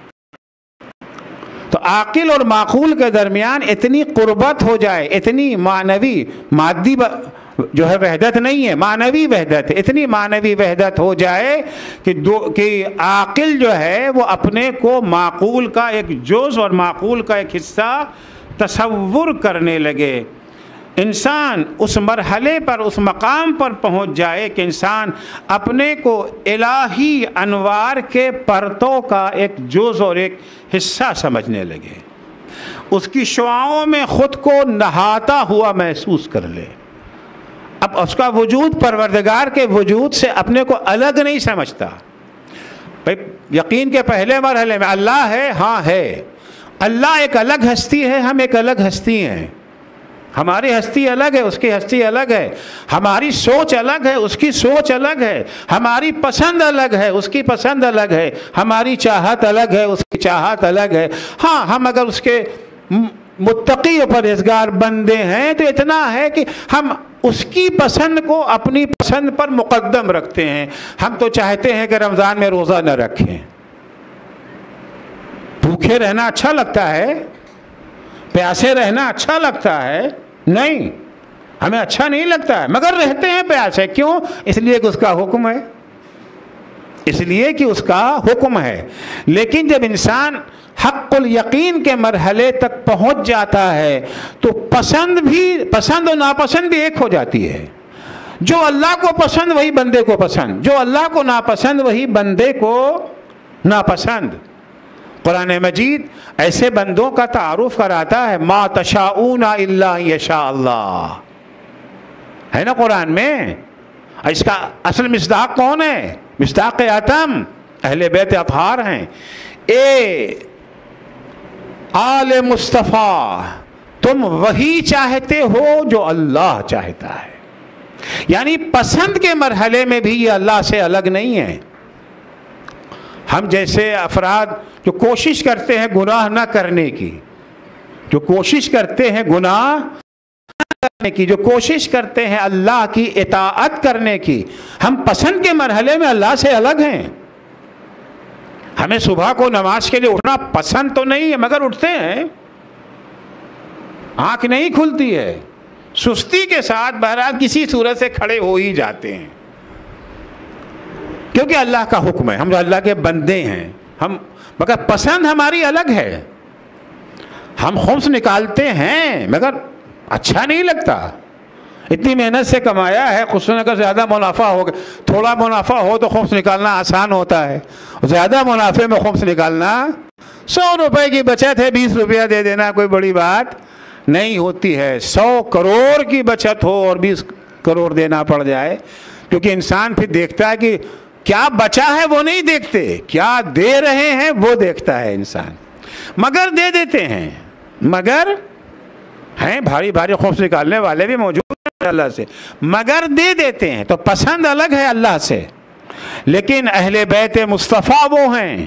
[SPEAKER 1] تو عاقل اور معقول کے درمیان اتنی قربت ہو جائے، اتنی معنوی، مادی جو ہے وحدت نہیں ہے، معنوی وحدت ہے. اتنی معنوی وحدت ہو جائے کہ دو کہ عاقل جو ہے وہ اپنے کو معقول کا ایک جزء اور معقول کا ایک حصہ تصور کرنے لگے. انسان اس مرحلے پر، اس مقام پر پہنچ جائے کہ انسان اپنے کو الہی انوار کے پرتوں کا ایک جزء اور ایک حصہ سمجھنے لگے. اس کی شعاعوں میں خود کو نہاتا ہوا محسوس کر لے. اب اس کا وجود پروردگار کے وجود سے اپنے کو الگ نہیں سمجھتا. یقین کے پہلے مرحلے میں اللہ ہے، ہاں ہے. اللہ ایک الگ ہستی ہے، ہم ایک الگ ہستی ہیں. ہماری ہستی الگ ہے، اس کی ہستی الگ ہے، ہماری سوچ الگ ہے، اس کی سوچ الگ ہے، ہماری پسند الگ ہے، اس کی پسند الگ ہے، ہماری چاہت الگ ہے، اس کی چاہت الگ ہے۔ ہاں ہم اگر اس کے متقی و پرہیزگار بندے ہیں تو اتنا ہے کہ ہم اس کی پسند کو اپنی پسند پر مقدم رکھتے ہیں۔ ہم تو چاہتے ہیں کہ رمضان میں روزہ نہ رکھیں، بھوکے رہنا اچھا لگتا ہے، پیاسے رہنا اچھا لگتا ہے؟ نہیں، ہمیں اچھا نہیں لگتا ہے، مگر رہتے ہیں پیاسے۔ کیوں؟ اس لیے کہ اس کا حکم ہے، اس لیے کہ اس کا حکم ہے۔ لیکن جب انسان حق الیقین کے مرحلے تک پہنچ جاتا ہے تو پسند بھی، پسند و ناپسند بھی ایک ہو جاتی ہے۔ جو اللہ کو پسند وہی بندے کو پسند، جو اللہ کو ناپسند وہی بندے کو ناپسند۔ قرآن مجید ایسے بندوں کا تعارف کراتا ہے، ما تشاؤون الا یشاء اللہ، ہے نا قرآن میں۔ اس کا اصل مصداق کون ہے؟ مصداق اعظم اہل بیت اطہار ہیں۔ اے آل مصطفیٰ، تم وہی چاہتے ہو جو اللہ چاہتا ہے، یعنی پسند کے مرحلے میں بھی یہ اللہ سے الگ نہیں ہے۔ ہم جیسے افراد جو کوشش کرتے ہیں گناہ نہ کرنے کی، جو کوشش کرتے ہیں گناہ نہ کرنے کی، جو کوشش کرتے ہیں اللہ کی اطاعت کرنے کی، ہم پسند کے مرحلے میں اللہ سے الگ ہیں۔ ہمیں صبح کو نماز کے لیے اٹھنا پسند تو نہیں ہے، مگر اٹھتے ہیں، آنکھ نہیں کھلتی ہے، سستی کے ساتھ بہرحال کسی صورت سے کھڑے ہو ہی جاتے ہیں، کیونکہ اللہ کا حکم ہے، ہم اللہ کے بندے ہیں، ہم مگر پسند ہماری الگ ہے۔ ہم خمس نکالتے ہیں مگر اچھا نہیں لگتا، اتنی محنت سے کمایا ہے، خصوصاً اگر زیادہ منافع ہو گیا، تھوڑا منافع ہو تو خمس نکالنا آسان ہوتا ہے، زیادہ منافع میں خمس نکالنا، سو روپے کی بچت ہے، بیس روپیہ دے دینا کوئی بڑی بات نہیں ہوتی ہے۔ سو کروڑ کی بچت ہو اور بیس کروڑ دینا پڑ جائے، کیونکہ انسان پھر دیکھتا ہے کہ کیا بچا ہے وہ نہیں دیکھتے، کیا دے رہے ہیں وہ دیکھتا ہے انسان، مگر دے دیتے ہیں، مگر ہیں بھاری بھاری خمس نکالنے والے بھی موجود ہیں اللہ سے، مگر دے دیتے ہیں۔ تو پسند الگ ہے اللہ سے، لیکن اہل بیت مصطفیٰ وہ ہیں،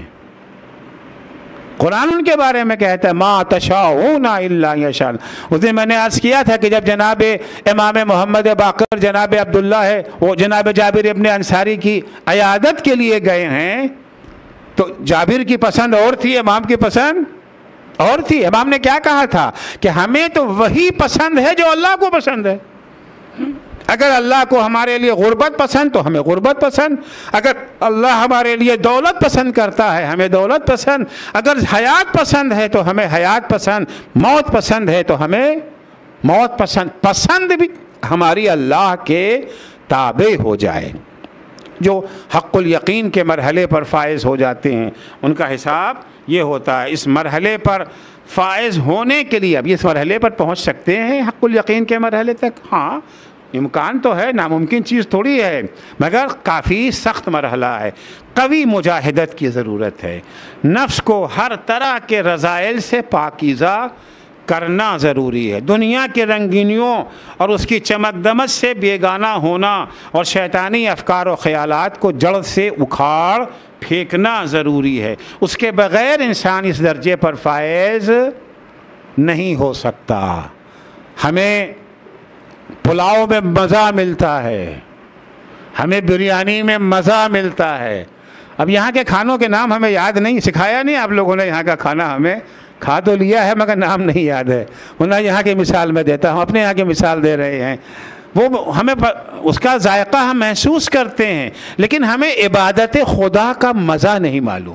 [SPEAKER 1] قرآن ان کے بارے میں کہتا ہے ما تشاؤون الا یشاء اللہ۔ اس دن میں نے عرض کیا تھا کہ جب جناب امام محمد باقر جناب عبداللہ ہے وہ جناب جابر ابن انصاری کی عیادت کے لیے گئے ہیں، تو جابر کی پسند اور تھی، امام کی پسند اور تھی۔ امام نے کیا کہا تھا کہ ہمیں تو وہی پسند ہے جو اللہ کو پسند ہے۔ اگر اللہ کو ہمارے لیے غربت پسند تو ہمیں غربت پسند، اگر اللہ ہمارے لیے دولت پسند کرتا ہے ہمیں دولت پسند، اگر حیات پسند ہے تو ہمیں حیات پسند، موت پسند ہے تو ہمیں موت پسند۔ پسند بھی ہماری اللہ کے تابع ہو جائے۔ جو حق الیقین کے مرحلے پر فائز ہو جاتے ہیں ان کا حساب یہ ہوتا ہے۔ اس مرحلے پر فائز ہونے کے لیے اب اس مرحلے پر پہنچ سکتے ہیں حق الیقین کے مرحلے تک، ہاں امکان تو ہے، ناممکن چیز تھوڑی ہے، مگر کافی سخت مرحلہ ہے، قوی مجاہدت کی ضرورت ہے، نفس کو ہر طرح کے رذائل سے پاکیزہ کرنا ضروری ہے، دنیا کے رنگینیوں اور اس کی چمک دمک سے بیگانہ ہونا اور شیطانی افکار و خیالات کو جڑ سے اکھاڑ پھینکنا ضروری ہے۔ اس کے بغیر انسان اس درجے پر فائز نہیں ہو سکتا۔ ہمیں پلاؤ میں مزہ ملتا ہے، ہمیں بریانی میں مزہ ملتا ہے، اب یہاں کے کھانوں کے نام ہمیں یاد نہیں، سکھایا نہیں آپ لوگوں نے یہاں کا کھانا، ہمیں کھا تو لیا ہے مگر نام نہیں یاد ہے، ورنہ یہاں کی مثال میں دیتا ہوں، اپنے یہاں کی مثال دے رہے ہیں، وہ ہمیں اس کا ذائقہ ہم محسوس کرتے ہیں، لیکن ہمیں عبادت خدا کا مزہ نہیں معلوم۔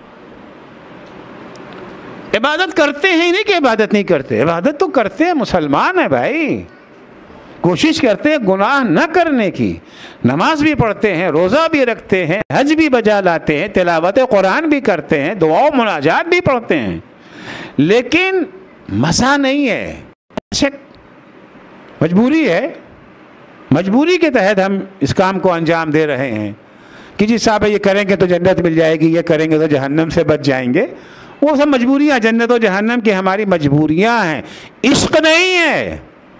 [SPEAKER 1] عبادت کرتے ہیں نہیں کہ عبادت نہیں کرتے، عبادت تو کرتے ہیں، مسلمان ہیں بھائی، کوشش کرتے ہیں گناہ نہ کرنے کی، نماز بھی پڑھتے ہیں، روزہ بھی رکھتے ہیں، حج بھی بجا لاتے ہیں، تلاوت قرآن بھی کرتے ہیں، دعا و مناجات بھی پڑھتے ہیں، لیکن مزہ نہیں ہے، مجبوری ہے، مجبوری کے تحت ہم اس کام کو انجام دے رہے ہیں کہ جی صاحب یہ کریں گے تو جنت مل جائے گی، یہ کریں گے تو جہنم سے بچ جائیں گے، وہ سب مجبوریاں، جنت و جہنم کی ہماری مجبوریاں ہیں، عشق نہیں ہے،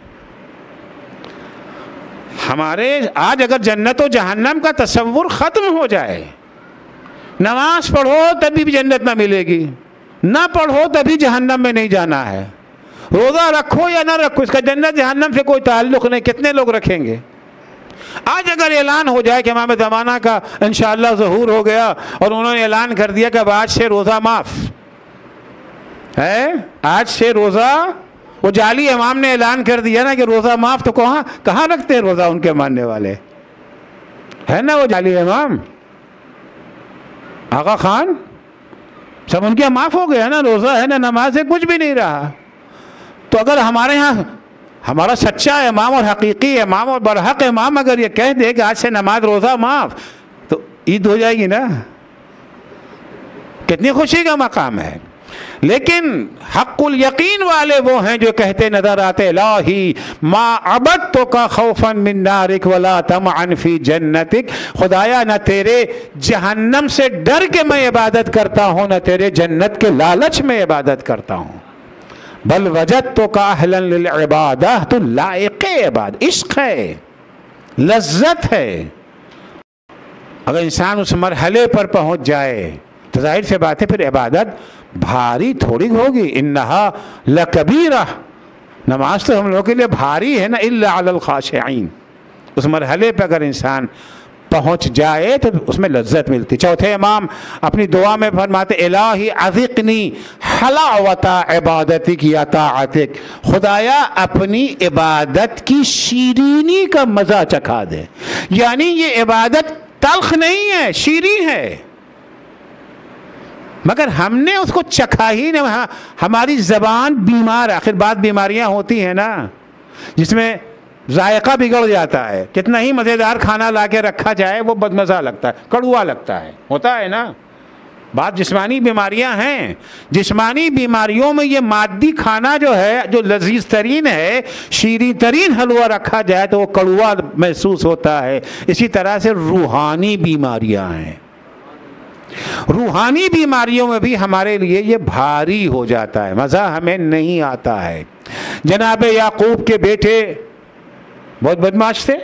[SPEAKER 1] ہمارے آج اگر جنت و جہنم کا تصور ختم ہو جائے، نماز پڑھو تبھی بھی جنت نہ ملے گی، نہ پڑھو تبھی جہنم میں نہیں جانا ہے، روزہ رکھو یا نہ رکھو اس کا جنت جہنم سے کوئی تعلق نہیں، کتنے لوگ رکھیں گے؟ آج اگر اعلان ہو جائے کہ امام زمانہ کا انشاءاللہ ظہور ہو گیا اور انہوں نے اعلان کر دیا کہ اب آج سے روزہ معاف ہے، آج سے روزہ، وہ جعلی امام نے اعلان کر دیا نا کہ روزہ معاف، تو کہاں کہاں رکھتے ہیں روزہ ان کے ماننے والے؟ ہے نا وہ جعلی امام آغا خان، سب ان کے معاف ہو گیا نا، روزہ ہے نا، نماز ہے، کچھ بھی نہیں رہا۔ تو اگر ہمارے ہاں ہمارا سچا امام اور حقیقی امام اور برحق امام اگر یہ کہہ دے کہ آج سے نماز روزہ معاف، تو عید ہو جائے گی نا، کتنی خوشی کا مقام ہے۔ لیکن حق الیقین والے وہ ہیں جو کہتے نظر آتے، الہی ما عبدتک خوفا من نارک ولا طمعا فی جنتک، خدایا نہ تیرے جہنم سے ڈر کے میں عبادت کرتا ہوں، نہ تیرے جنت کے لالچ میں عبادت کرتا ہوں، بل وجدتک اہلا للعبادہ، تو لائق عبادت، عشق ہے، لذت ہے۔ اگر انسان اس مرحلے پر پہنچ جائے تو ظاہر سے بات ہے پھر عبادت بھاری تھوڑی ہوگی، انہا لکبیرہ، نماز تو ہم لوگوں کے لیے بھاری ہے نا، الا علی الخاشعین، اس مرحلے پہ اگر انسان پہنچ جائے تو اس میں لذت ملتی۔ چوتھے امام اپنی دعا میں فرماتے، الہی اذقنی حلاوت عبادتک یا طاعتک، خدایا اپنی عبادت کی شیرینی کا مزہ چکھا دے، یعنی یہ عبادت تلخ نہیں ہے، شیریں ہے، مگر ہم نے اس کو چکھا ہی نہیں، ہماری زبان بیمار، آخر بات بیماریاں ہوتی ہیں نا جس میں ذائقہ بگڑ جاتا ہے، کتنا ہی مزیدار کھانا لا کے رکھا جائے وہ بدمزہ لگتا ہے، کڑوا لگتا ہے، ہوتا ہے نا، بات جسمانی بیماریاں ہیں۔ جسمانی بیماریوں میں یہ مادی کھانا جو ہے، جو لذیذ ترین ہے، شیریں ترین حلوہ رکھا جائے تو وہ کڑوا محسوس ہوتا ہے۔ اسی طرح سے روحانی بیماریاں ہیں، روحانی بیماریوں میں بھی ہمارے لیے یہ بھاری ہو جاتا ہے، مزہ ہمیں نہیں آتا ہے۔ جناب یعقوب کے بیٹے بہت بدماش تھے،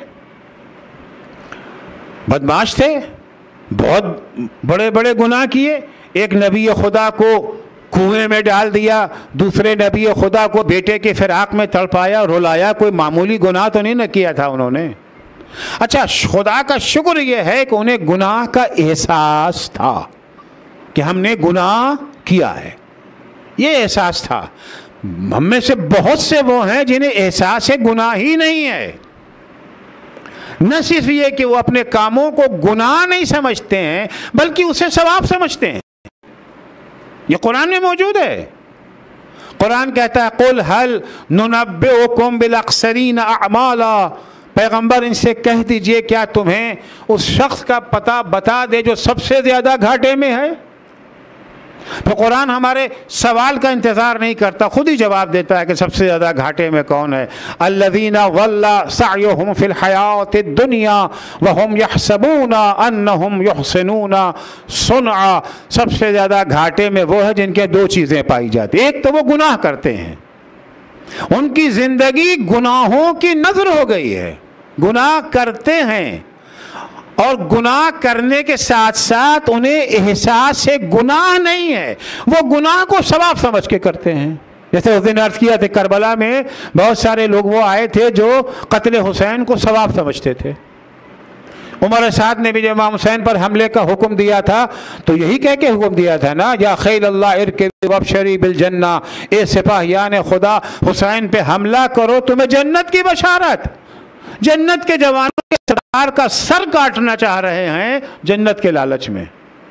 [SPEAKER 1] بدماش تھے، بہت بڑے بڑے گناہ کیے، ایک نبی خدا کو کنویں میں ڈال دیا، دوسرے نبی خدا کو بیٹے کے فراق میں تڑپایا، رلایا، کوئی معمولی گناہ تو نہیں نہ کیا تھا انہوں نے۔ اچھا، خدا کا شکر یہ ہے کہ انہیں گناہ کا احساس تھا کہ ہم نے گناہ کیا ہے، یہ احساس تھا۔ ہم میں سے بہت سے وہ ہیں جنہیں احساس گناہ ہی نہیں ہے، نہ صرف یہ کہ وہ اپنے کاموں کو گناہ نہیں سمجھتے ہیں بلکہ اسے ثواب سمجھتے ہیں۔ یہ قرآن میں موجود ہے، قرآن کہتا ہے قُلْ هَلْ نُنَبِّئُكُمْ بِالْأَخْسَرِينَ أَعْمَالًا، پیغمبر ان سے کہہ دیجئے کیا تمہیں اس شخص کا پتہ بتا دے جو سب سے زیادہ گھاٹے میں ہے؟ تو قرآن ہمارے سوال کا انتظار نہیں کرتا، خود ہی جواب دیتا ہے کہ سب سے زیادہ گھاٹے میں کون ہے۔ الذین ضل سعیہم فی الحیاۃ الدنیا وہم یحسبون انہم یحسنون صنعا، سب سے زیادہ گھاٹے میں وہ ہے جن کے دو چیزیں پائی جاتی، ایک تو وہ گناہ کرتے ہیں، ان کی زندگی گناہوں کی نظر ہو گئی ہے، گناہ کرتے ہیں، اور گناہ کرنے کے ساتھ ساتھ انہیں احساس سے گناہ نہیں ہے، وہ گناہ کو ثواب سمجھ کے کرتے ہیں۔ جیسے اس دن عرض کیا تھا کربلا میں بہت سارے لوگ وہ آئے تھے جو قتل حسین کو ثواب سمجھتے تھے۔ عمر سعد نے بھی جب امام حسین پر حملے کا حکم دیا تھا تو یہی کہہ کے حکم دیا تھا نا، یا خیل اللہ ارکب وابشری بالجنہ، اے سپاہیان خدا حسین پہ حملہ کرو تمہیں جنت کی بشارت۔ جنت کے جوانوں کے سردار کا سر کاٹنا چاہ رہے ہیں جنت کے لالچ میں،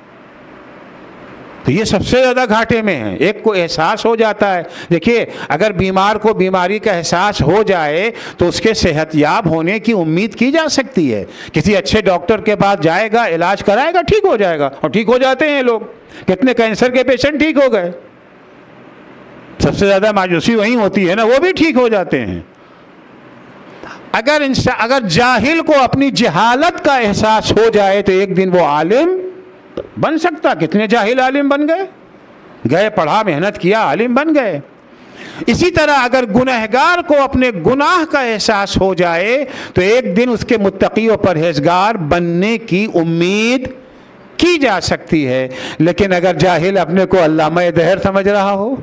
[SPEAKER 1] تو یہ سب سے زیادہ گھاٹے میں ہیں۔ ایک کو احساس ہو جاتا ہے، دیکھیے اگر بیمار کو بیماری کا احساس ہو جائے تو اس کے صحت یاب ہونے کی امید کی جا سکتی ہے، کسی اچھے ڈاکٹر کے پاس جائے گا، علاج کرائے گا، ٹھیک ہو جائے گا، اور ٹھیک ہو جاتے ہیں لوگ، کتنے کینسر کے پیشنٹ ٹھیک ہو گئے، سب سے زیادہ مایوسی وہیں ہوتی ہے نا، وہ بھی ٹھیک ہو جاتے ہیں۔ اگر انسان اگر جاہل کو اپنی جہالت کا احساس ہو جائے تو ایک دن وہ عالم بن سکتا۔ کتنے جاہل عالم بن گئے، گئے پڑھا محنت کیا عالم بن گئے۔ اسی طرح اگر گنہگار کو اپنے گناہ کا احساس ہو جائے تو ایک دن اس کے متقی و پرہیزگار بننے کی امید کی جا سکتی ہے. لیکن اگر جاہل اپنے کو علامہ دہر سمجھ رہا ہو،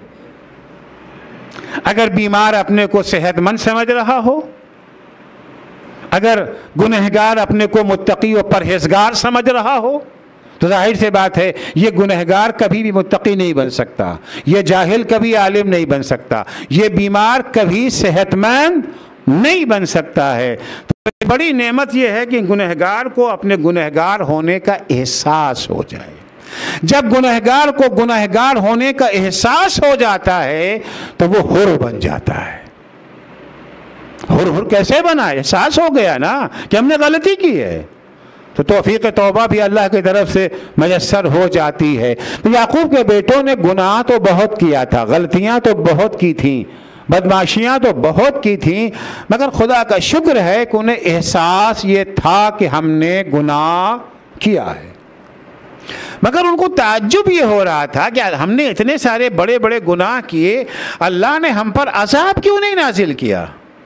[SPEAKER 1] اگر بیمار اپنے کو صحت مند سمجھ رہا ہو، اگر گنہگار اپنے کو متقی و پرہیزگار سمجھ رہا ہو، تو ظاہر سے بات ہے یہ گنہگار کبھی بھی متقی نہیں بن سکتا، یہ جاہل کبھی عالم نہیں بن سکتا، یہ بیمار کبھی صحت مند نہیں بن سکتا ہے. تو بڑی نعمت یہ ہے کہ گنہگار کو اپنے گنہگار ہونے کا احساس ہو جائے. جب گنہگار کو گنہگار ہونے کا احساس ہو جاتا ہے تو وہ حر بن جاتا ہے. حر حر کیسے بنا؟ احساس ہو گیا نا کہ ہم نے غلطی کی ہے، تو توفیق توبہ بھی اللہ کی طرف سے میسر ہو جاتی ہے. تو یعقوب کے بیٹوں نے گناہ تو بہت کیا تھا، غلطیاں تو بہت کی تھیں، بدمعاشیاں تو بہت کی تھیں، مگر خدا کا شکر ہے کہ انہیں احساس یہ تھا کہ ہم نے گناہ کیا ہے. مگر ان کو تعجب یہ ہو رہا تھا کہ ہم نے اتنے سارے بڑے بڑے گناہ کیے، اللہ نے ہم پر عذاب کیوں نہیں نازل کیا؟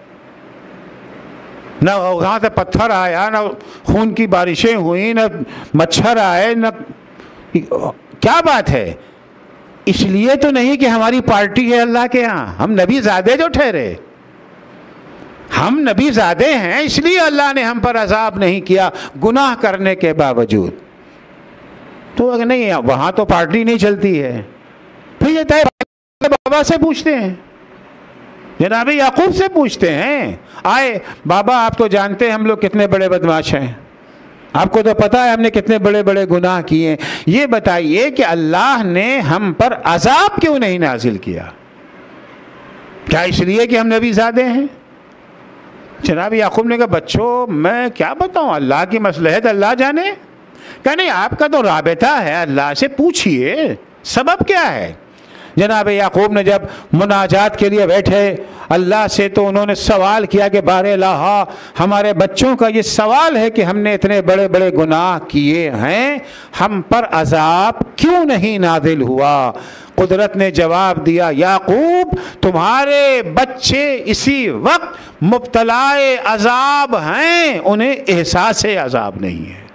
[SPEAKER 1] نہ وہاں سے پتھر آیا، نہ خون کی بارشیں ہوئیں، نہ مچھر آئے، نہ کیا بات ہے؟ اس لیے تو نہیں کہ ہماری پارٹی ہے اللہ کے ہاں، ہم نبی زادے جو ٹھہرے، ہم نبی زادے ہیں، اس لیے اللہ نے ہم پر عذاب نہیں کیا گناہ کرنے کے باوجود. تو اگر نہیں وہاں تو پارٹی نہیں چلتی ہے. پھر یہ طے بابا سے پوچھتے ہیں، جناب یعقوب سے پوچھتے ہیں، آئے بابا آپ تو جانتے ہیں ہم لوگ کتنے بڑے بدمعاش ہیں، آپ کو تو پتا ہے ہم نے کتنے بڑے بڑے گناہ کیے، یہ بتائیے کہ اللہ نے ہم پر عذاب کیوں نہیں نازل کیا؟ کیا اس لیے کہ ہم نبی زادے ہیں؟ جناب یعقوب نے کہا بچوں میں کیا بتاؤں، اللہ کی مصلحت اللہ جانے. کہ نہیں آپ کا تو رابطہ ہے اللہ سے، پوچھئے سبب کیا ہے. جناب یعقوب نے جب مناجات کے لیے بیٹھے اللہ سے تو انہوں نے سوال کیا کہ بار الہ ہمارے بچوں کا یہ سوال ہے کہ ہم نے اتنے بڑے بڑے گناہ کیے ہیں، ہم پر عذاب کیوں نہیں نازل ہوا؟ قدرت نے جواب دیا یعقوب تمہارے بچے اسی وقت مبتلا عذاب ہیں، انہیں احساس عذاب نہیں ہے.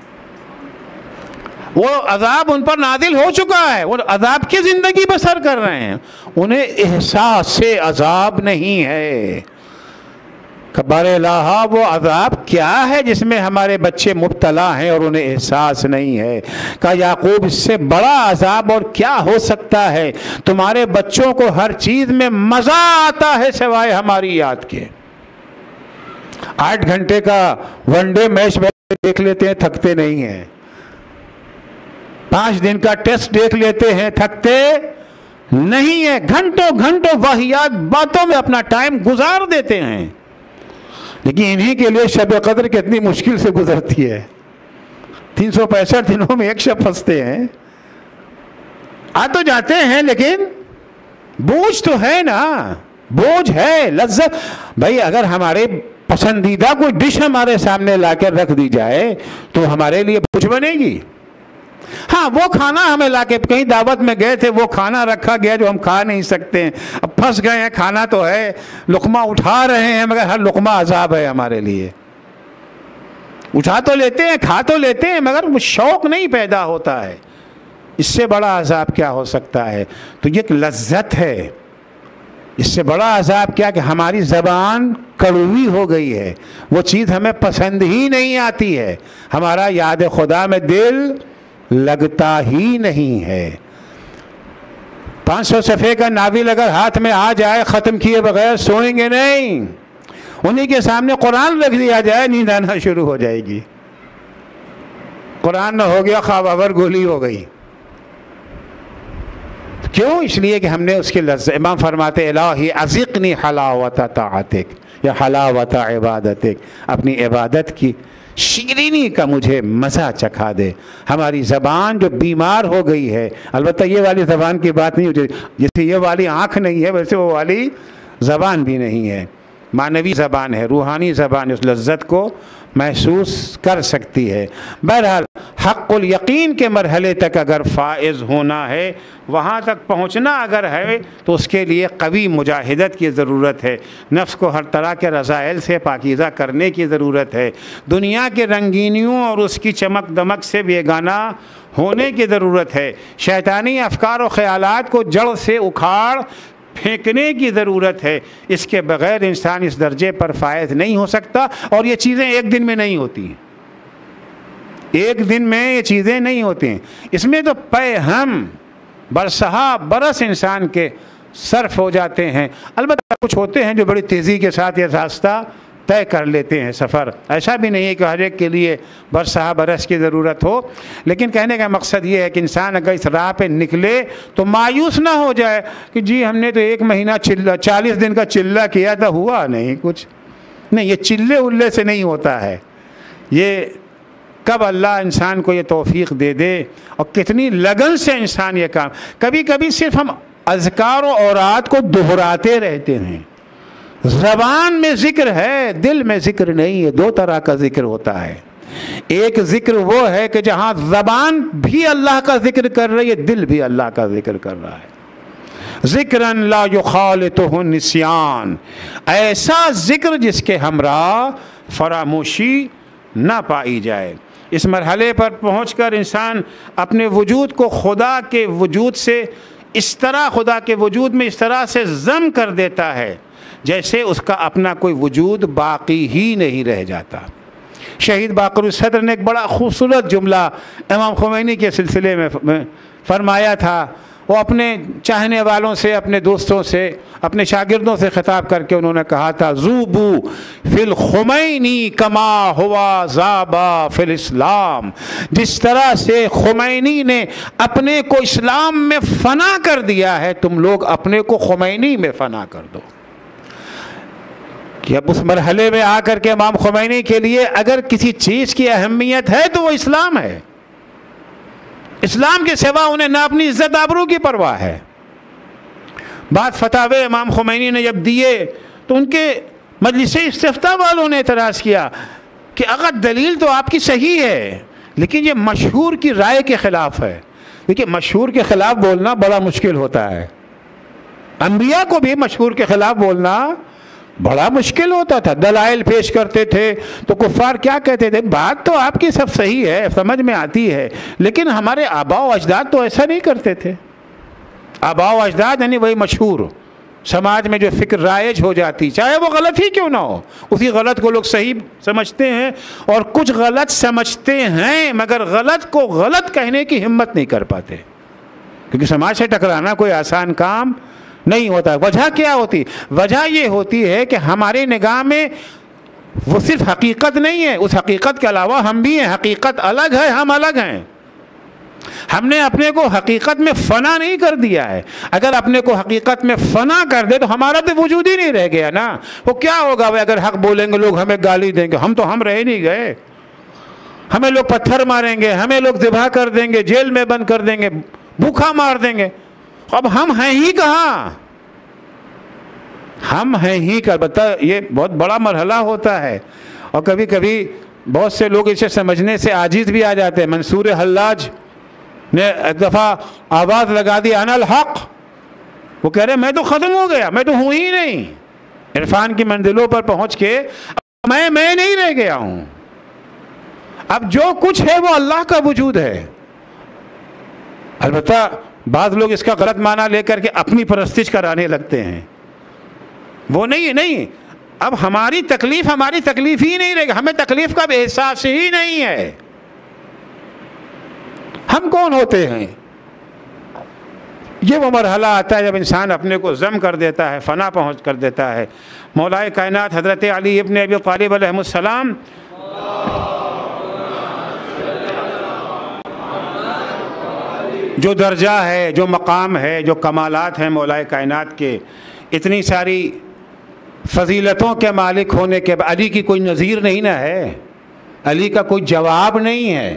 [SPEAKER 1] وہ عذاب ان پر نازل ہو چکا ہے، وہ عذاب کی زندگی بسر کر رہے ہیں، انہیں احساس سے عذاب نہیں ہے. کبار الہ وہ عذاب کیا ہے جس میں ہمارے بچے مبتلا ہیں اور انہیں احساس نہیں ہے؟ کہا یعقوب اس سے بڑا عذاب اور کیا ہو سکتا ہے؟ تمہارے بچوں کو ہر چیز میں مزہ آتا ہے سوائے ہماری یاد کے. آٹھ گھنٹے کا ون ڈے میچ دیکھ لیتے ہیں، تھکتے نہیں ہیں. پانچ دن کا ٹیسٹ دیکھ لیتے ہیں، تھکتے نہیں ہیں. گھنٹوں گھنٹوں واہیات باتوں میں اپنا ٹائم گزار دیتے ہیں. لیکن انہی کے لیے شب قدر کتنی مشکل سے گزرتی ہے. تین سو پینسٹھ دنوں میں ایک شب پھنستے ہیں. آ تو جاتے ہیں لیکن بوجھ تو ہے نا، بوجھ ہے. لذت بھائی اگر ہمارے پسندیدہ کوئی ڈش ہمارے سامنے لا کر رکھ دی جائے تو ہمارے لیے بوجھ بنے گی. ہاں وہ کھانا ہمیں لا کے کہیں دعوت میں گئے تھے، وہ کھانا رکھا گیا جو ہم کھا نہیں سکتے ہیں، اب پھنس گئے ہیں. کھانا تو ہے، لقمہ اٹھا رہے ہیں مگر ہر لقمہ عذاب ہے ہمارے لیے. اٹھا تو لیتے ہیں، کھا تو لیتے ہیں مگر وہ شوق نہیں پیدا ہوتا ہے. اس سے بڑا عذاب کیا ہو سکتا ہے؟ تو یہ ایک لذت ہے. اس سے بڑا عذاب کیا کہ ہماری زبان کڑوی ہو گئی ہے، وہ چیز ہمیں پسند ہی نہیں آتی ہے، ہمارا یاد خدا میں دل لگتا ہی نہیں ہے. پانچ سو صفحے کا ناول اگر ہاتھ میں آ جائے ختم کیے بغیر سوئیں گے نہیں. انہی کے سامنے قرآن رکھ دیا جائے نیند آنا شروع ہو جائے گی. قرآن نہ ہو گیا خواب آور گولی ہو گئی. کیوں؟ اس لیے کہ ہم نے اس کے لذت. امام فرماتے الہی ازقنی حلاوت طاعتک یا حلاوت عبادتک، اپنی عبادت کی شیرینی کا مجھے مزہ چکھا دے. ہماری زبان جو بیمار ہو گئی ہے، البتہ یہ والی زبان کی بات نہیں ہوتی، جیسے یہ والی آنکھ نہیں ہے ویسے وہ والی زبان بھی نہیں ہے. معنوی زبان ہے، روحانی زبان ہے. اس لذت کو محسوس کر سکتی ہے۔ بہرحال حق الیقین کے مرحلے تک اگر فائز ہونا ہے، وہاں تک پہنچنا اگر ہے، تو اس کے لیے قوی مجاہدت کی ضرورت ہے، نفس کو ہر طرح کے رذائل سے پاکیزہ کرنے کی ضرورت ہے، دنیا کے رنگینیوں اور اس کی چمک دمک سے بیگانہ ہونے کی ضرورت ہے، شیطانی افکار و خیالات کو جڑ سے اکھاڑ پھینکنے کی ضرورت ہے۔ اس کے بغیر انسان اس درجے پر فائز نہیں ہو سکتا، اور یہ چیزیں ایک دن میں نہیں ہوتی ہیں، ایک دن میں یہ چیزیں نہیں ہوتی ہیں، اس میں تو پے ہم برسہا برس انسان کے صرف ہو جاتے ہیں۔ البتہ کچھ ہوتے ہیں جو بڑی تیزی کے ساتھ یہ راستہ طے کر لیتے ہیں سفر، ایسا بھی نہیں ہے کہ ہر ایک کے لیے برسہا برس کی ضرورت ہو، لیکن کہنے کا مقصد یہ ہے کہ انسان اگر اس راہ پہ نکلے تو مایوس نہ ہو جائے کہ جی ہم نے تو ایک مہینہ چلہ چالیس دن کا چلہ کیا تھا، ہوا نہیں کچھ نہیں۔ یہ چلے الے سے نہیں ہوتا ہے، یہ کب اللہ انسان کو یہ توفیق دے دے اور کتنی لگن سے انسان یہ کام، کبھی کبھی صرف ہم اذکار و اوراد کو دہراتے رہتے ہیں، زبان میں ذکر ہے دل میں ذکر نہیں ہے۔ دو طرح کا ذکر ہوتا ہے، ایک ذکر وہ ہے کہ جہاں زبان بھی اللہ کا ذکر کر رہی ہے، دل بھی اللہ کا ذکر کر رہا ہے۔ ذکراً لا یخالطہ النسیان، ایسا ذکر جس کے ہمراہ فراموشی نہ پائی جائے۔ اس مرحلے پر پہنچ کر انسان اپنے وجود کو خدا کے وجود سے اس طرح خدا کے وجود میں اس طرح سے ضم کر دیتا ہے جیسے اس کا اپنا کوئی وجود باقی ہی نہیں رہ جاتا۔ شہید باقر الصدر نے ایک بڑا خوبصورت جملہ امام خمینی کے سلسلے میں فرمایا تھا۔ وہ اپنے چاہنے والوں سے، اپنے دوستوں سے، اپنے شاگردوں سے خطاب کر کے انہوں نے کہا تھا، ذوبو فی الخمینی کما ہوا ذابا فی الاسلام، جس طرح سے خمینی نے اپنے کو اسلام میں فنا کر دیا ہے، تم لوگ اپنے کو خمینی میں فنا کر دو۔ کہ اب اس مرحلے میں آ کر کے امام خمینی کے لیے اگر کسی چیز کی اہمیت ہے تو وہ اسلام ہے، اسلام کے سوا انہیں نہ اپنی عزت آبرو کی پرواہ ہے۔ بعد فتاوے امام خمینی نے جب دیے تو ان کے مجلس استفتاء والوں نے اعتراض کیا کہ اگر دلیل تو آپ کی صحیح ہے لیکن یہ مشہور کی رائے کے خلاف ہے۔ دیکھیے مشہور کے خلاف بولنا بڑا مشکل ہوتا ہے، انبیاء کو بھی مشہور کے خلاف بولنا بڑا مشکل ہوتا تھا، دلائل پیش کرتے تھے تو کفار کیا کہتے تھے، بات تو آپ کی سب صحیح ہے، سمجھ میں آتی ہے، لیکن ہمارے آباء و اجداد تو ایسا نہیں کرتے تھے۔ آباء و اجداد یعنی وہی مشہور سماج میں جو فکر رائج ہو جاتی، چاہے وہ غلط ہی کیوں نہ ہو، اسی غلط کو لوگ صحیح سمجھتے ہیں، اور کچھ غلط سمجھتے ہیں مگر غلط کو غلط کہنے کی ہمت نہیں کر پاتے، کیونکہ سماج سے ٹکرانا کوئی آسان کام نہیں ہوتا۔ وجہ کیا ہوتی؟ وجہ یہ ہوتی ہے کہ ہمارے نگاہ میں وہ صرف حقیقت نہیں ہے، اس حقیقت کے علاوہ ہم بھی ہیں، حقیقت الگ ہے، ہم الگ ہیں۔ ہم نے اپنے کو حقیقت میں فنا نہیں کر دیا ہے۔ اگر اپنے کو حقیقت میں فنا کر دے تو ہمارا تو وجود ہی نہیں رہ گیا نا۔ وہ کیا ہوگا اگر حق بولیں گے لوگ ہمیں گالی دیں گے، ہم تو ہم رہ نہیں گئے، ہمیں لوگ پتھر ماریں گے، ہمیں لوگ ذبح کر دیں گے، جیل میں بند کر دیں گے، بھوکا مار دیں گے، اب ہم ہیں ہی کہاں؟ ہم ہیں ہی کا البتہ یہ بہت بڑا مرحلہ ہوتا ہے، اور کبھی کبھی بہت سے لوگ اسے سمجھنے سے عاجز بھی آ جاتے ہیں۔ منصور حلاج نے ایک دفعہ آواز لگا دی انا الحق، وہ کہہ رہے میں تو ختم ہو گیا، میں تو ہوں ہی نہیں۔ عرفان کی منزلوں پر پہنچ کے میں میں نہیں رہ گیا ہوں، اب جو کچھ ہے وہ اللہ کا وجود ہے۔ البتہ بعض لوگ اس کا غلط معنی لے کر کے اپنی پرستش کرانے لگتے ہیں، وہ نہیں نہیں اب ہماری تکلیف ہماری تکلیف ہی نہیں رہے گی، ہمیں تکلیف کا احساس ہی نہیں ہے۔ ہم کون ہوتے ہیں؟ یہ وہ مرحلہ آتا ہے جب انسان اپنے کو ضم کر دیتا ہے، فنا پہنچ کر دیتا ہے۔ مولا کائنات حضرت علی ابن ابی طالب علیہ السلام جو درجہ ہے، جو مقام ہے، جو کمالات ہیں مولا کائنات کے، اتنی ساری فضیلتوں کے مالک ہونے کے بعد علی کی کوئی نظیر نہیں نہ ہے، علی کا کوئی جواب نہیں ہے،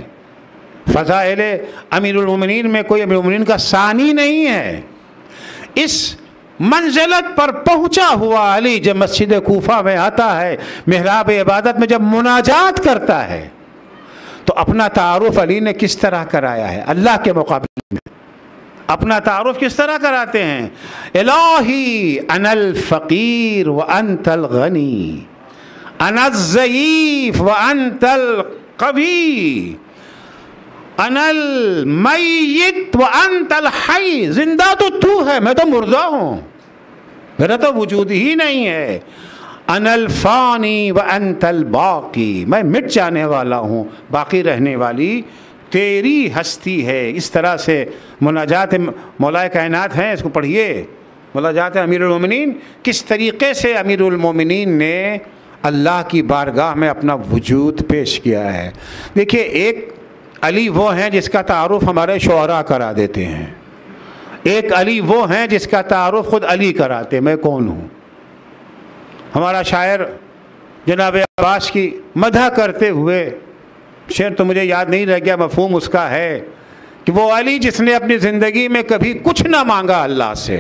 [SPEAKER 1] فضائل امیر المومنین میں کوئی امیر المومنین کا ثانی نہیں ہے۔ اس منزلت پر پہنچا ہوا علی جب مسجد کوفہ میں آتا ہے، محراب عبادت میں جب مناجات کرتا ہے، تو اپنا تعارف علی نے کس طرح کرایا ہے اللہ کے مقابلے میں؟ اپنا تعارف کس طرح کراتے ہیں؟ الہی انا الفقیر وانت الغنی، انا الضعیف وانت القوی، انا المیت وانت الحی، زندہ تو تو ہے، میں تو مردہ ہوں، میرا تو وجود ہی نہیں ہے۔ انا الفانی وانت الباقی، میں مٹ جانے والا ہوں، باقی رہنے والی تیری ہستی ہے۔ اس طرح سے مناجات مولا کائنات ہیں، اس کو پڑھیے، مناجات امیر المومنین، کس طریقے سے امیر المومنین نے اللہ کی بارگاہ میں اپنا وجود پیش کیا ہے۔ دیکھیے، ایک علی وہ ہیں جس کا تعارف ہمارے شعراء کرا دیتے ہیں، ایک علی وہ ہیں جس کا تعارف خود علی کراتے، میں کون ہوں۔ ہمارا شاعر جناب عباس کی مدح کرتے ہوئے، شعر تو مجھے یاد نہیں رہ گیا، مفہوم اس کا ہے کہ وہ علی جس نے اپنی زندگی میں کبھی کچھ نہ مانگا اللہ سے،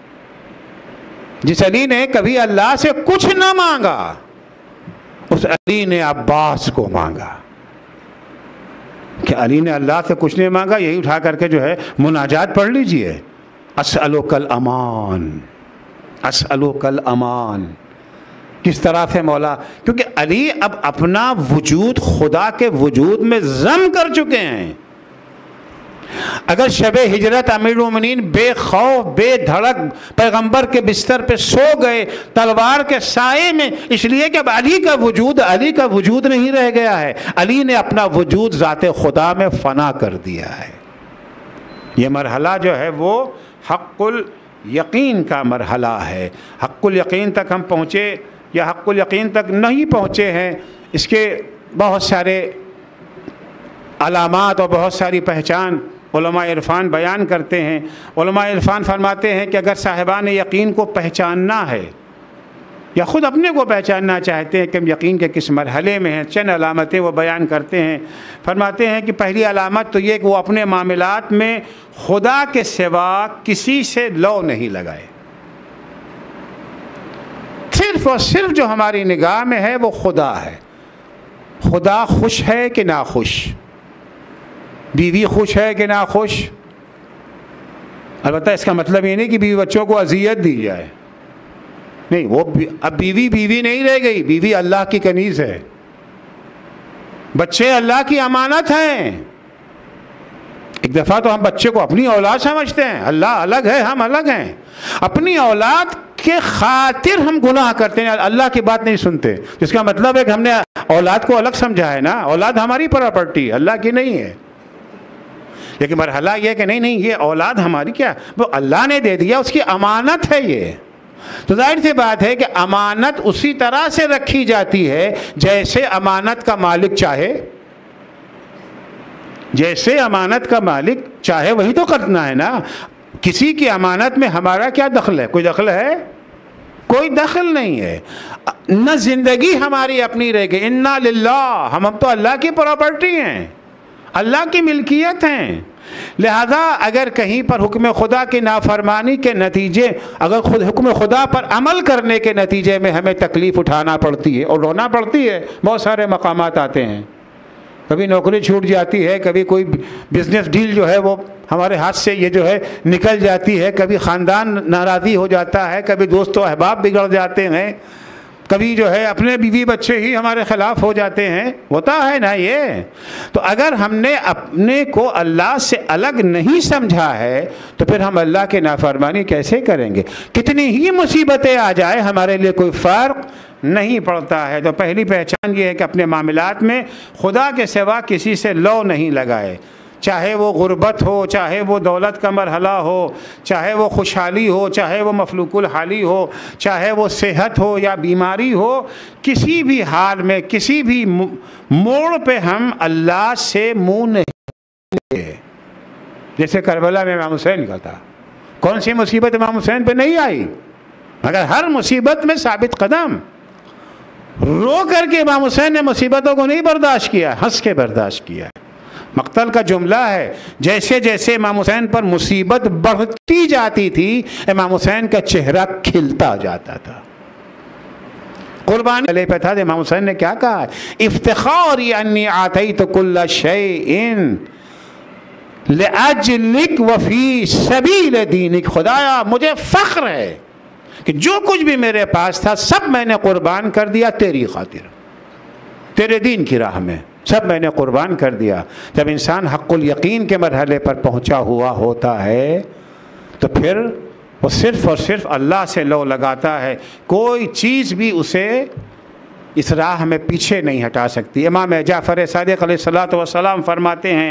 [SPEAKER 1] جس علی نے کبھی اللہ سے کچھ نہ مانگا، اس علی نے عباس کو مانگا۔ کہ علی نے اللہ سے کچھ نہیں مانگا، یہی اٹھا کر کے جو ہے مناجات پڑھ لیجئے، اسألک الامان، اسألک الامان، کس طرح سے مولا، کیونکہ علی اب اپنا وجود خدا کے وجود میں ضم کر چکے ہیں۔ اگر شب ہجرت امیر المومنین بے خوف بے دھڑک پیغمبر کے بستر پہ سو گئے تلوار کے سائے میں، اس لیے کہ اب علی کا وجود علی کا وجود نہیں رہ گیا ہے، علی نے اپنا وجود ذات خدا میں فنا کر دیا ہے۔ یہ مرحلہ جو ہے وہ حق الیقین کا مرحلہ ہے۔ حق الیقین تک ہم پہنچے یا حق الیقین تک نہیں پہنچے ہیں، اس کے بہت سارے علامات اور بہت ساری پہچان علماء عرفان بیان کرتے ہیں۔ علماء عرفان فرماتے ہیں کہ اگر صاحبان یقین کو پہچاننا ہے یا خود اپنے کو پہچاننا چاہتے ہیں کہ ہم یقین کے کس مرحلے میں ہیں، چند علامتیں وہ بیان کرتے ہیں۔ فرماتے ہیں کہ پہلی علامت تو یہ کہ وہ اپنے معاملات میں خدا کے سوا کسی سے لو نہیں لگائے، صرف اور صرف جو ہماری نگاہ میں ہے وہ خدا ہے۔ خدا خوش ہے کہ ناخوش، بیوی خوش ہے کہ ناخوش، البتہ اس کا مطلب یہ نہیں کہ بیوی بچوں کو اذیت دی جائے، نہیں، وہ اب بیوی بیوی نہیں رہ گئی، بیوی اللہ کی کنیز ہے، بچے اللہ کی امانت ہیں۔ ایک دفعہ تو ہم بچے کو اپنی اولاد سمجھتے ہیں، اللہ الگ ہے، ہم الگ ہیں، اپنی اولاد کے خاطر ہم گناہ کرتے ہیں، اللہ کی بات نہیں سنتے، جس کا مطلب ہے کہ ہم نے اولاد کو الگ سمجھا ہے نا، اولاد ہماری پراپرٹی اللہ کی نہیں ہے۔ لیکن مرحلہ یہ کہ نہیں نہیں یہ اولاد ہماری کیا، وہ اللہ نے دے دیا، اس کی امانت ہے یہ۔ تو ظاہر سی بات ہے کہ امانت اسی طرح سے رکھی جاتی ہے جیسے امانت کا مالک چاہے، جیسے امانت کا مالک چاہے وہی تو کرنا ہے نا۔ کسی کی امانت میں ہمارا کیا دخل ہے؟ کوئی دخل ہے؟ کوئی دخل نہیں ہے۔ نہ زندگی ہماری اپنی رہ گئی، انا للہ، ہم اب تو اللہ کی پراپرٹی ہیں، اللہ کی ملکیت ہیں۔ لہذا اگر کہیں پر حکم خدا کی نافرمانی کے نتیجے، اگر خود حکم خدا پر عمل کرنے کے نتیجے میں ہمیں تکلیف اٹھانا پڑتی ہے اور رونا پڑتی ہے، بہت سارے مقامات آتے ہیں، کبھی نوکری چھوٹ جاتی ہے، کبھی کوئی بزنس ڈیل جو ہے وہ ہمارے ہاتھ سے یہ جو ہے نکل جاتی ہے، کبھی خاندان ناراضی ہو جاتا ہے، کبھی دوست و احباب بگڑ جاتے ہیں، کبھی جو ہے اپنے بیوی بچے ہی ہمارے خلاف ہو جاتے ہیں، ہوتا ہے نا یہ۔ تو اگر ہم نے اپنے کو اللہ سے الگ نہیں سمجھا ہے تو پھر ہم اللہ کی نافرمانی کیسے کریں گے؟ کتنی ہی مصیبتیں آ جائے ہمارے لیے کوئی فرق نہیں پڑتا ہے۔ تو پہلی پہچان یہ ہے کہ اپنے معاملات میں خدا کے سوا کسی سے لو نہیں لگائے، چاہے وہ غربت ہو، چاہے وہ دولت کا مرحلہ ہو، چاہے وہ خوشحالی ہو، چاہے وہ مفلوق الحالی ہو، چاہے وہ صحت ہو یا بیماری ہو، کسی بھی حال میں کسی بھی موڑ پہ ہم اللہ سے منہ نہیں لیں۔ جیسے کربلا میں امام حسین کا تھا، کون سی مصیبت امام حسین پہ نہیں آئی، مگر ہر مصیبت میں ثابت قدم، رو کر کے امام حسین نے مصیبتوں کو نہیں برداشت کیا، ہنس کے برداشت کیا۔ مقتل کا جملہ ہے. جیسے جیسے امام حسین پر مصیبت بڑھتی جاتی تھی امام حسین کا چہرہ کھلتا جاتا تھا. قربانی علیہ پہ تھا. امام حسین نے کیا کہا ہے؟ افتخاری انی آتیت کل شیء لأجلک وفی سبیل دینک. خدایا مجھے فخر ہے کہ جو کچھ بھی میرے پاس تھا سب میں نے قربان کر دیا تیری خاطر، تیرے دین کی راہ میں سب میں نے قربان کر دیا. جب انسان حق الیقین کے مرحلے پر پہنچا ہوا ہوتا ہے تو پھر وہ صرف اور صرف اللہ سے لو لگاتا ہے. کوئی چیز بھی اسے اس راہ میں پیچھے نہیں ہٹا سکتی. امام جعفر صادق علیہ الصلوۃ والسلام فرماتے ہیں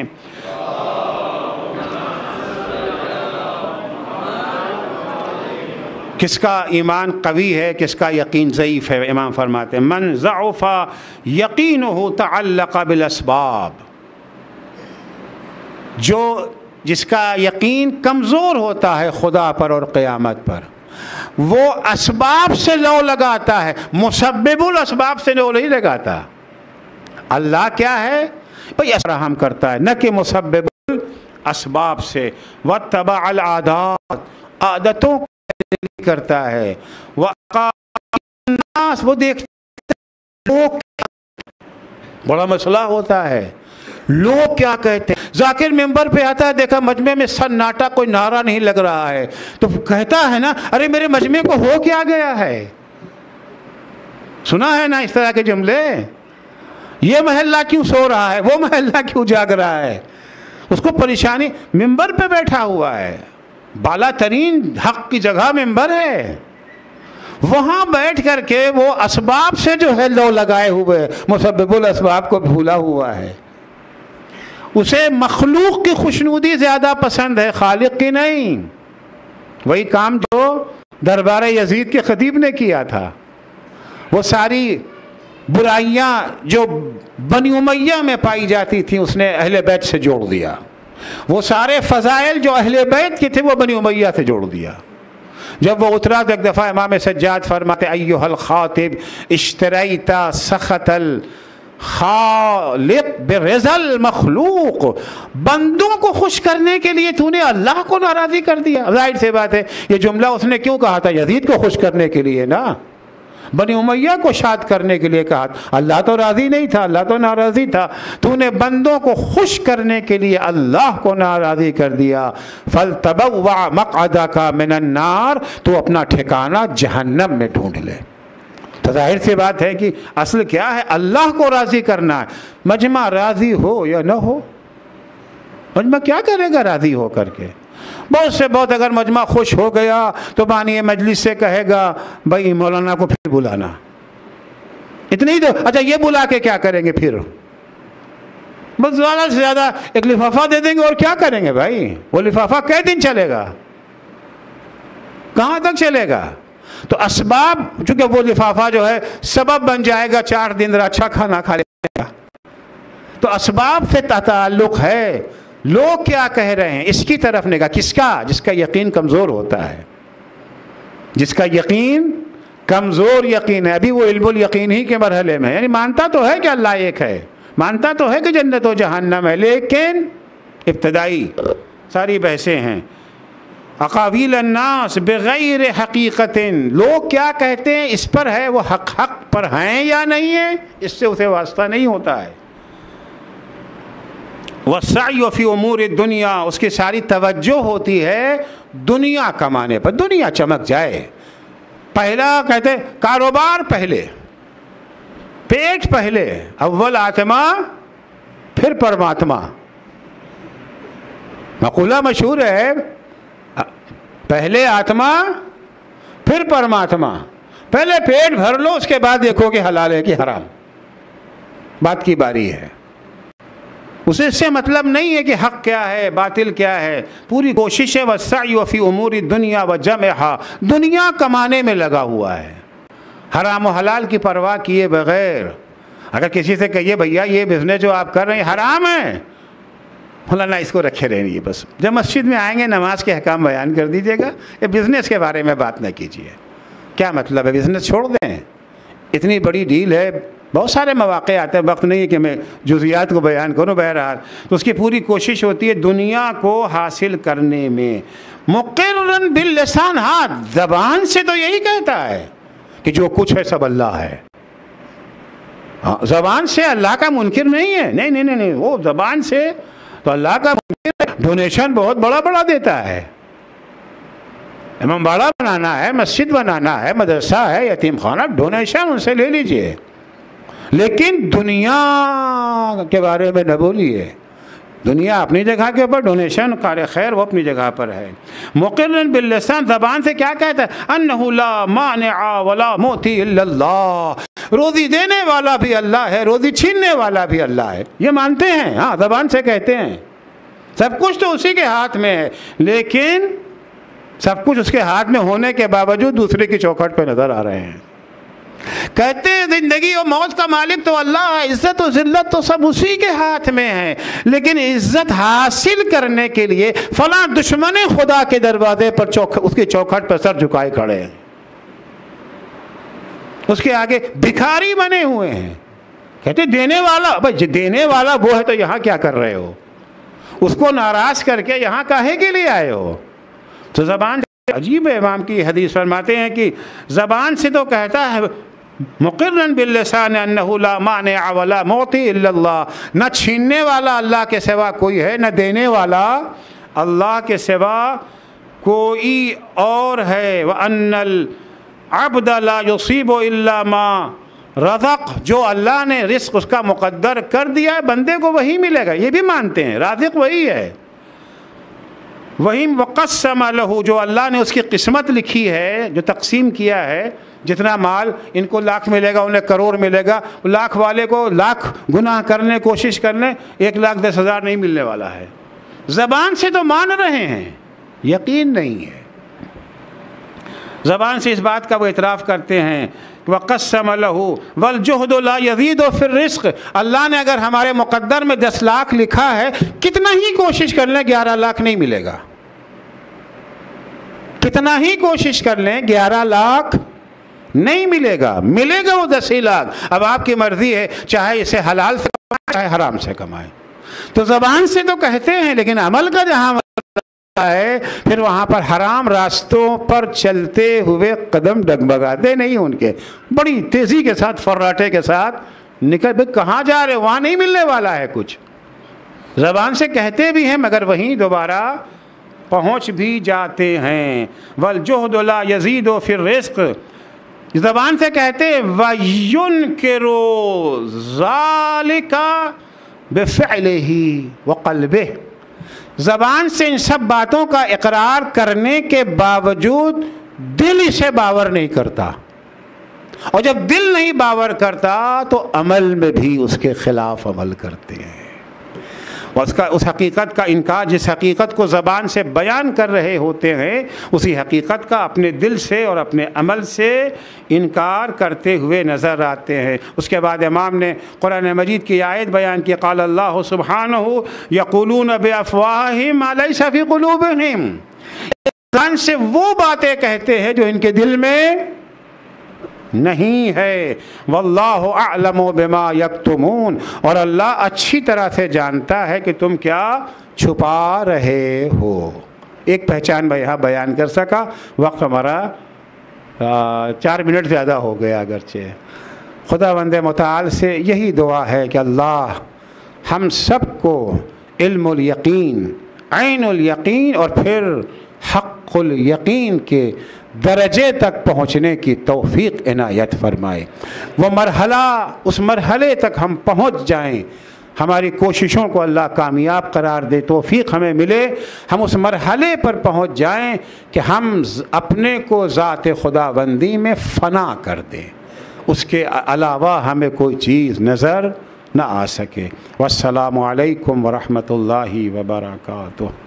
[SPEAKER 1] کس کا ایمان قوی ہے کس کا یقین ضعیف ہے. امام فرماتے ہیں من ضعف یقینہ تعلق بالاسباب. جو جس کا یقین کمزور ہوتا ہے خدا پر اور قیامت پر وہ اسباب سے لو لگاتا ہے، مسبب الاسباب سے لو نہیں لگاتا. اللہ کیا ہے بھئی فراہم کرتا ہے، نہ کہ مسبب الاسباب سے. واتبع العادات، عادتوں کرتا ہے. الناس، وہ دیکھتا ہے بڑا مسئلہ ہوتا ہے لوگ کیا کہتے ہیں. ذاکر ممبر پہ آتا ہے، دیکھا مجمع میں سناٹا، کوئی نعرہ نہیں لگ رہا ہے تو کہتا ہے نا ارے میرے مجمع کو ہو کیا گیا ہے. سنا ہے نا اس طرح کے جملے، یہ محلہ کیوں سو رہا ہے، وہ محلہ کیوں جاگ رہا ہے. اس کو پریشانی، ممبر پہ بیٹھا ہوا ہے، بالا ترین حق کی جگہ ممبر ہے، وہاں بیٹھ کر کے وہ اسباب سے جو ہے لو لگائے ہوئے مسبب الاسباب کو بھولا ہوا ہے. اسے مخلوق کی خوشنودی زیادہ پسند ہے خالق کی نہیں. وہی کام جو دربار یزید کے خطیب نے کیا تھا، وہ ساری برائیاں جو بنی امیہ میں پائی جاتی تھیں اس نے اہل بیت سے جوڑ دیا. وہ سارے فضائل جو اہل بیت کے تھے وہ بنی امیہ سے جوڑ دیا. جب وہ اترا تو ایک دفعہ امام سجاد فرماتے ایھا الخاطب اشتریت سخط الخالق برضا المخلوق. بندوں کو خوش کرنے کے لیے تو نے اللہ کو ناراضی کر دیا. ظاہر سی بات ہے یہ جملہ اس نے کیوں کہا تھا؟ یزید کو خوش کرنے کے لیے نا، بنی امیہ کو شاد کرنے کے لیے کہا. اللہ تو راضی نہیں تھا، اللہ تو ناراضی تھا. تو نے بندوں کو خوش کرنے کے لیے اللہ کو ناراضی کر دیا. فَلْتَبَوَّعْ مَقْعَدَكَ مِنَ النَّارِ. تو اپنا ٹھکانہ جہنم میں ڈھونڈ لے. تو ظاہر سی بات ہے کہ اصل کیا ہے؟ اللہ کو راضی کرنا ہے. مجمع راضی ہو یا نہ ہو، مجمع کیا کرے گا راضی ہو کر کے؟ بہت سے بہت اگر مجمع خوش ہو گیا تو بانی مجلس سے کہے گا بھائی مولانا کو پھر بلانا. اتنی تو اچھا یہ بلا کے کیا کریں گے پھر؟ بس زیادہ سے زیادہ ایک لفافہ دے دیں گے اور کیا کریں گے بھائی؟ وہ لفافہ کئے دن چلے گا؟ کہاں تک چلے گا؟ تو اسباب، چونکہ وہ لفافہ جو ہے سبب بن جائے گا چار دن اچھا کھانا کھا لے گا. تو اسباب سے تعلق ہے. لوگ کیا کہہ رہے ہیں اس کی طرف نگاہ. کس کا؟ جس کا یقین کمزور ہوتا ہے، جس کا یقین کمزور یقین ہے. ابھی وہ علم الیقین ہی کے مرحلے میں، یعنی مانتا تو ہے کہ اللہ ایک ہے، مانتا تو ہے کہ جنت و جہنم ہے، لیکن ابتدائی ساری بحثیں ہیں. اقاویل الناس بغیر حقیقت، لوگ کیا کہتے ہیں اس پر ہے، وہ حق حق پر ہیں یا نہیں ہیں اس سے اسے واسطہ نہیں ہوتا ہے. وَالسَّعْيُ فِي أُمُورِ الدُّنْيَا، اس کی ساری توجہ ہوتی ہے دنیا کمانے پر، دنیا چمک جائے. پہلا کہتے ہیں کاروبار پہلے، پیٹ پہلے، اول آتما پھر پرماتما. مقولہ مشہور ہے پہلے آتما پھر پرماتما. پہلے پیٹ بھر لو اس کے بعد دیکھو کہ حلال ہے کہ حرام، بات کی باری ہے. اسے اس سے مطلب نہیں ہے کہ حق کیا ہے باطل کیا ہے. پوری کوشش ہے وَالسَّعْيُ فِي أُمُورِ الدُّنْيَا وَجَمْعِهَا، دنیا کمانے میں لگا ہوا ہے، حرام و حلال کی پرواہ کیے بغیر. اگر کسی سے کہیے بھیا یہ بزنس جو آپ کر رہے ہیں حرام ہے، مولانا اس کو رکھے رہیے، بس جب مسجد میں آئیں گے نماز کے احکام بیان کر دیجیے گا، یہ بزنس کے بارے میں بات نہ کیجیے. کیا مطلب ہے؟ بزنس چھوڑ دیں، اتنی بڑی ڈیل ہے، بہت سارے مواقع آتے ہیں، وقت نہیں ہے کہ میں جزیات کو بیان کروں، بہرحال تو اس کی پوری کوشش ہوتی ہے دنیا کو حاصل کرنے میں۔ مقرن باللسان، ہاں زبان سے تو یہی کہتا ہے کہ جو کچھ ہے سب اللہ ہے، ہاں زبان سے اللہ کا منکر نہیں ہے، نہیں نہیں نہیں، وہ زبان سے تو اللہ کا منکر ہے۔ ڈونیشن بہت بڑا بڑا دیتا ہے، امام باڑہ بنانا ہے، مسجد بنانا ہے، مدرسہ ہے، یتیم خانہ، ڈونیشن ان سے لے لیجئے، لیکن دنیا کے بارے میں نہ بولیے۔ دنیا اپنی جگہ کے اوپر، ڈونیشن کار خیر وہ اپنی جگہ پر ہے۔ مقرن باللسان، زبان سے کیا کہتا ہے؟ انہ لا مانع ولا معطی الا اللہ، روزی دینے والا بھی اللہ ہے، روزی چھیننے والا بھی اللہ ہے، یہ مانتے ہیں، ہاں زبان سے کہتے ہیں۔ سب کچھ تو اسی کے ہاتھ میں ہے، لیکن سب کچھ اس کے ہاتھ میں ہونے کے باوجود دوسرے کی چوکھٹ پہ نظر آ رہے ہیں۔ کہتے ہیں زندگی اور موت کا مالک تو اللہ ہے، عزت و ذلت تو سب اسی کے ہاتھ میں ہے، لیکن عزت حاصل کرنے کے لیے فلاں دشمن خدا کے دروازے پر چوک اس کی چوکھٹ پر سر جھکائے کھڑے ہیں، اس کے آگے بھکاری بنے ہوئے ہیں۔ کہتے دینے والا، بھائی دینے والا وہ ہے تو یہاں کیا کر رہے ہو؟ اس کو ناراض کر کے یہاں کاہے کے لیے آئے ہو؟ تو زبان عجیب ہے، امام کی حدیث فرماتے ہیں کہ زبان سے تو کہتا ہے مقرن باللسان انہ لا مانع ولا معطی الا اللہ، نہ چھیننے والا اللہ کے سوا کوئی ہے، نہ دینے والا اللہ کے سوا کوئی اور ہے۔ وَأَنَّ الْعَبْدَ لَا يُصِيبُ إِلَّا مَا رزق، جو اللہ نے رزق اس کا مقدر کر دیا ہے بندے کو وہی ملے گا، یہ بھی مانتے ہیں، رازق وہی ہے۔ وہی وقسم لہو، جو اللہ نے اس کی قسمت لکھی ہے، جو تقسیم کیا ہے، جتنا مال ان کو لاکھ ملے گا انہیں کروڑ ملے گا، لاکھ والے کو لاکھ گناہ کرنے کوشش کرنے ایک لاکھ دس ہزار نہیں ملنے والا ہے۔ زبان سے تو مان رہے ہیں، یقین نہیں ہے۔ زبان سے اس بات کا وہ اعتراف کرتے ہیں وَقَسَّمَ لَهُ وَالْجُهْدُ لَا يَزِيدُ فِي الرِّزْقِ، اللہ نے اگر ہمارے مقدر میں دس لاکھ لکھا ہے، کتنا ہی کوشش کر لیں گیارہ لاکھ نہیں ملے گا، کتنا ہی کوشش کر لیں گیارہ لاکھ نہیں ملے گا، ملے گا وہ دس ہی لاکھ۔ اب آپ کی مرضی ہے، چاہے اسے حلال سے کمائے چاہے حرام سے کمائے۔ تو زبان سے تو کہتے ہیں، لیکن عمل کا جہاں ہے پھر وہاں پر حرام راستوں پر چلتے ہوئے قدم ڈگمگاتے نہیں، ان کے بڑی تیزی کے ساتھ فراٹے کے ساتھ نکل، بھئی کہاں جا رہے، وہاں نہیں ملنے والا ہے کچھ۔ زبان سے کہتے بھی ہیں مگر وہیں دوبارہ پہنچ بھی جاتے ہیں۔ وَالْجُهْدُ لَا يَزِيدُ فِي الرِّزْقِ، زبان سے کہتے ہیں وَيُنْكِرُ ذَلِكَ بِفِعْلِهِ وَقَلْبِهِ، زبان سے ان سب باتوں کا اقرار کرنے کے باوجود دل اسے باور نہیں کرتا، اور جب دل نہیں باور کرتا تو عمل میں بھی اس کے خلاف عمل کرتے ہیں۔ اس کا اس حقیقت کا انکار، جس حقیقت کو زبان سے بیان کر رہے ہوتے ہیں، اسی حقیقت کا اپنے دل سے اور اپنے عمل سے انکار کرتے ہوئے نظر آتے ہیں۔ اس کے بعد امام نے قرآن مجید کی آیت بیان کی، قال اللہ سبحانہ یقولون بافواہہم ما لیس فی قلوبہم، زبان سے وہ باتیں کہتے ہیں جو ان کے دل میں نہیں ہے۔ واللہ اعلم بما یکتمون، اور اللہ اچھی طرح سے جانتا ہے کہ تم کیا چھپا رہے ہو۔ ایک پہچان میں یہاں بیان کر سکا، وقت ہمارا چار منٹ زیادہ ہو گیا اگرچہ۔ خداوند متعال سے یہی دعا ہے کہ اللہ ہم سب کو علم الیقین، عین الیقین اور پھر حق الیقین کے درجے تک پہنچنے کی توفیق عنایت فرمائے۔ وہ مرحلہ، اس مرحلے تک ہم پہنچ جائیں، ہماری کوششوں کو اللہ کامیاب قرار دے، توفیق ہمیں ملے، ہم اس مرحلے پر پہنچ جائیں کہ ہم اپنے کو ذات خداوندی میں فنا کر دیں، اس کے علاوہ ہمیں کوئی چیز نظر نہ آ سکے۔ والسلام علیکم ورحمۃ اللہ وبرکاتہ۔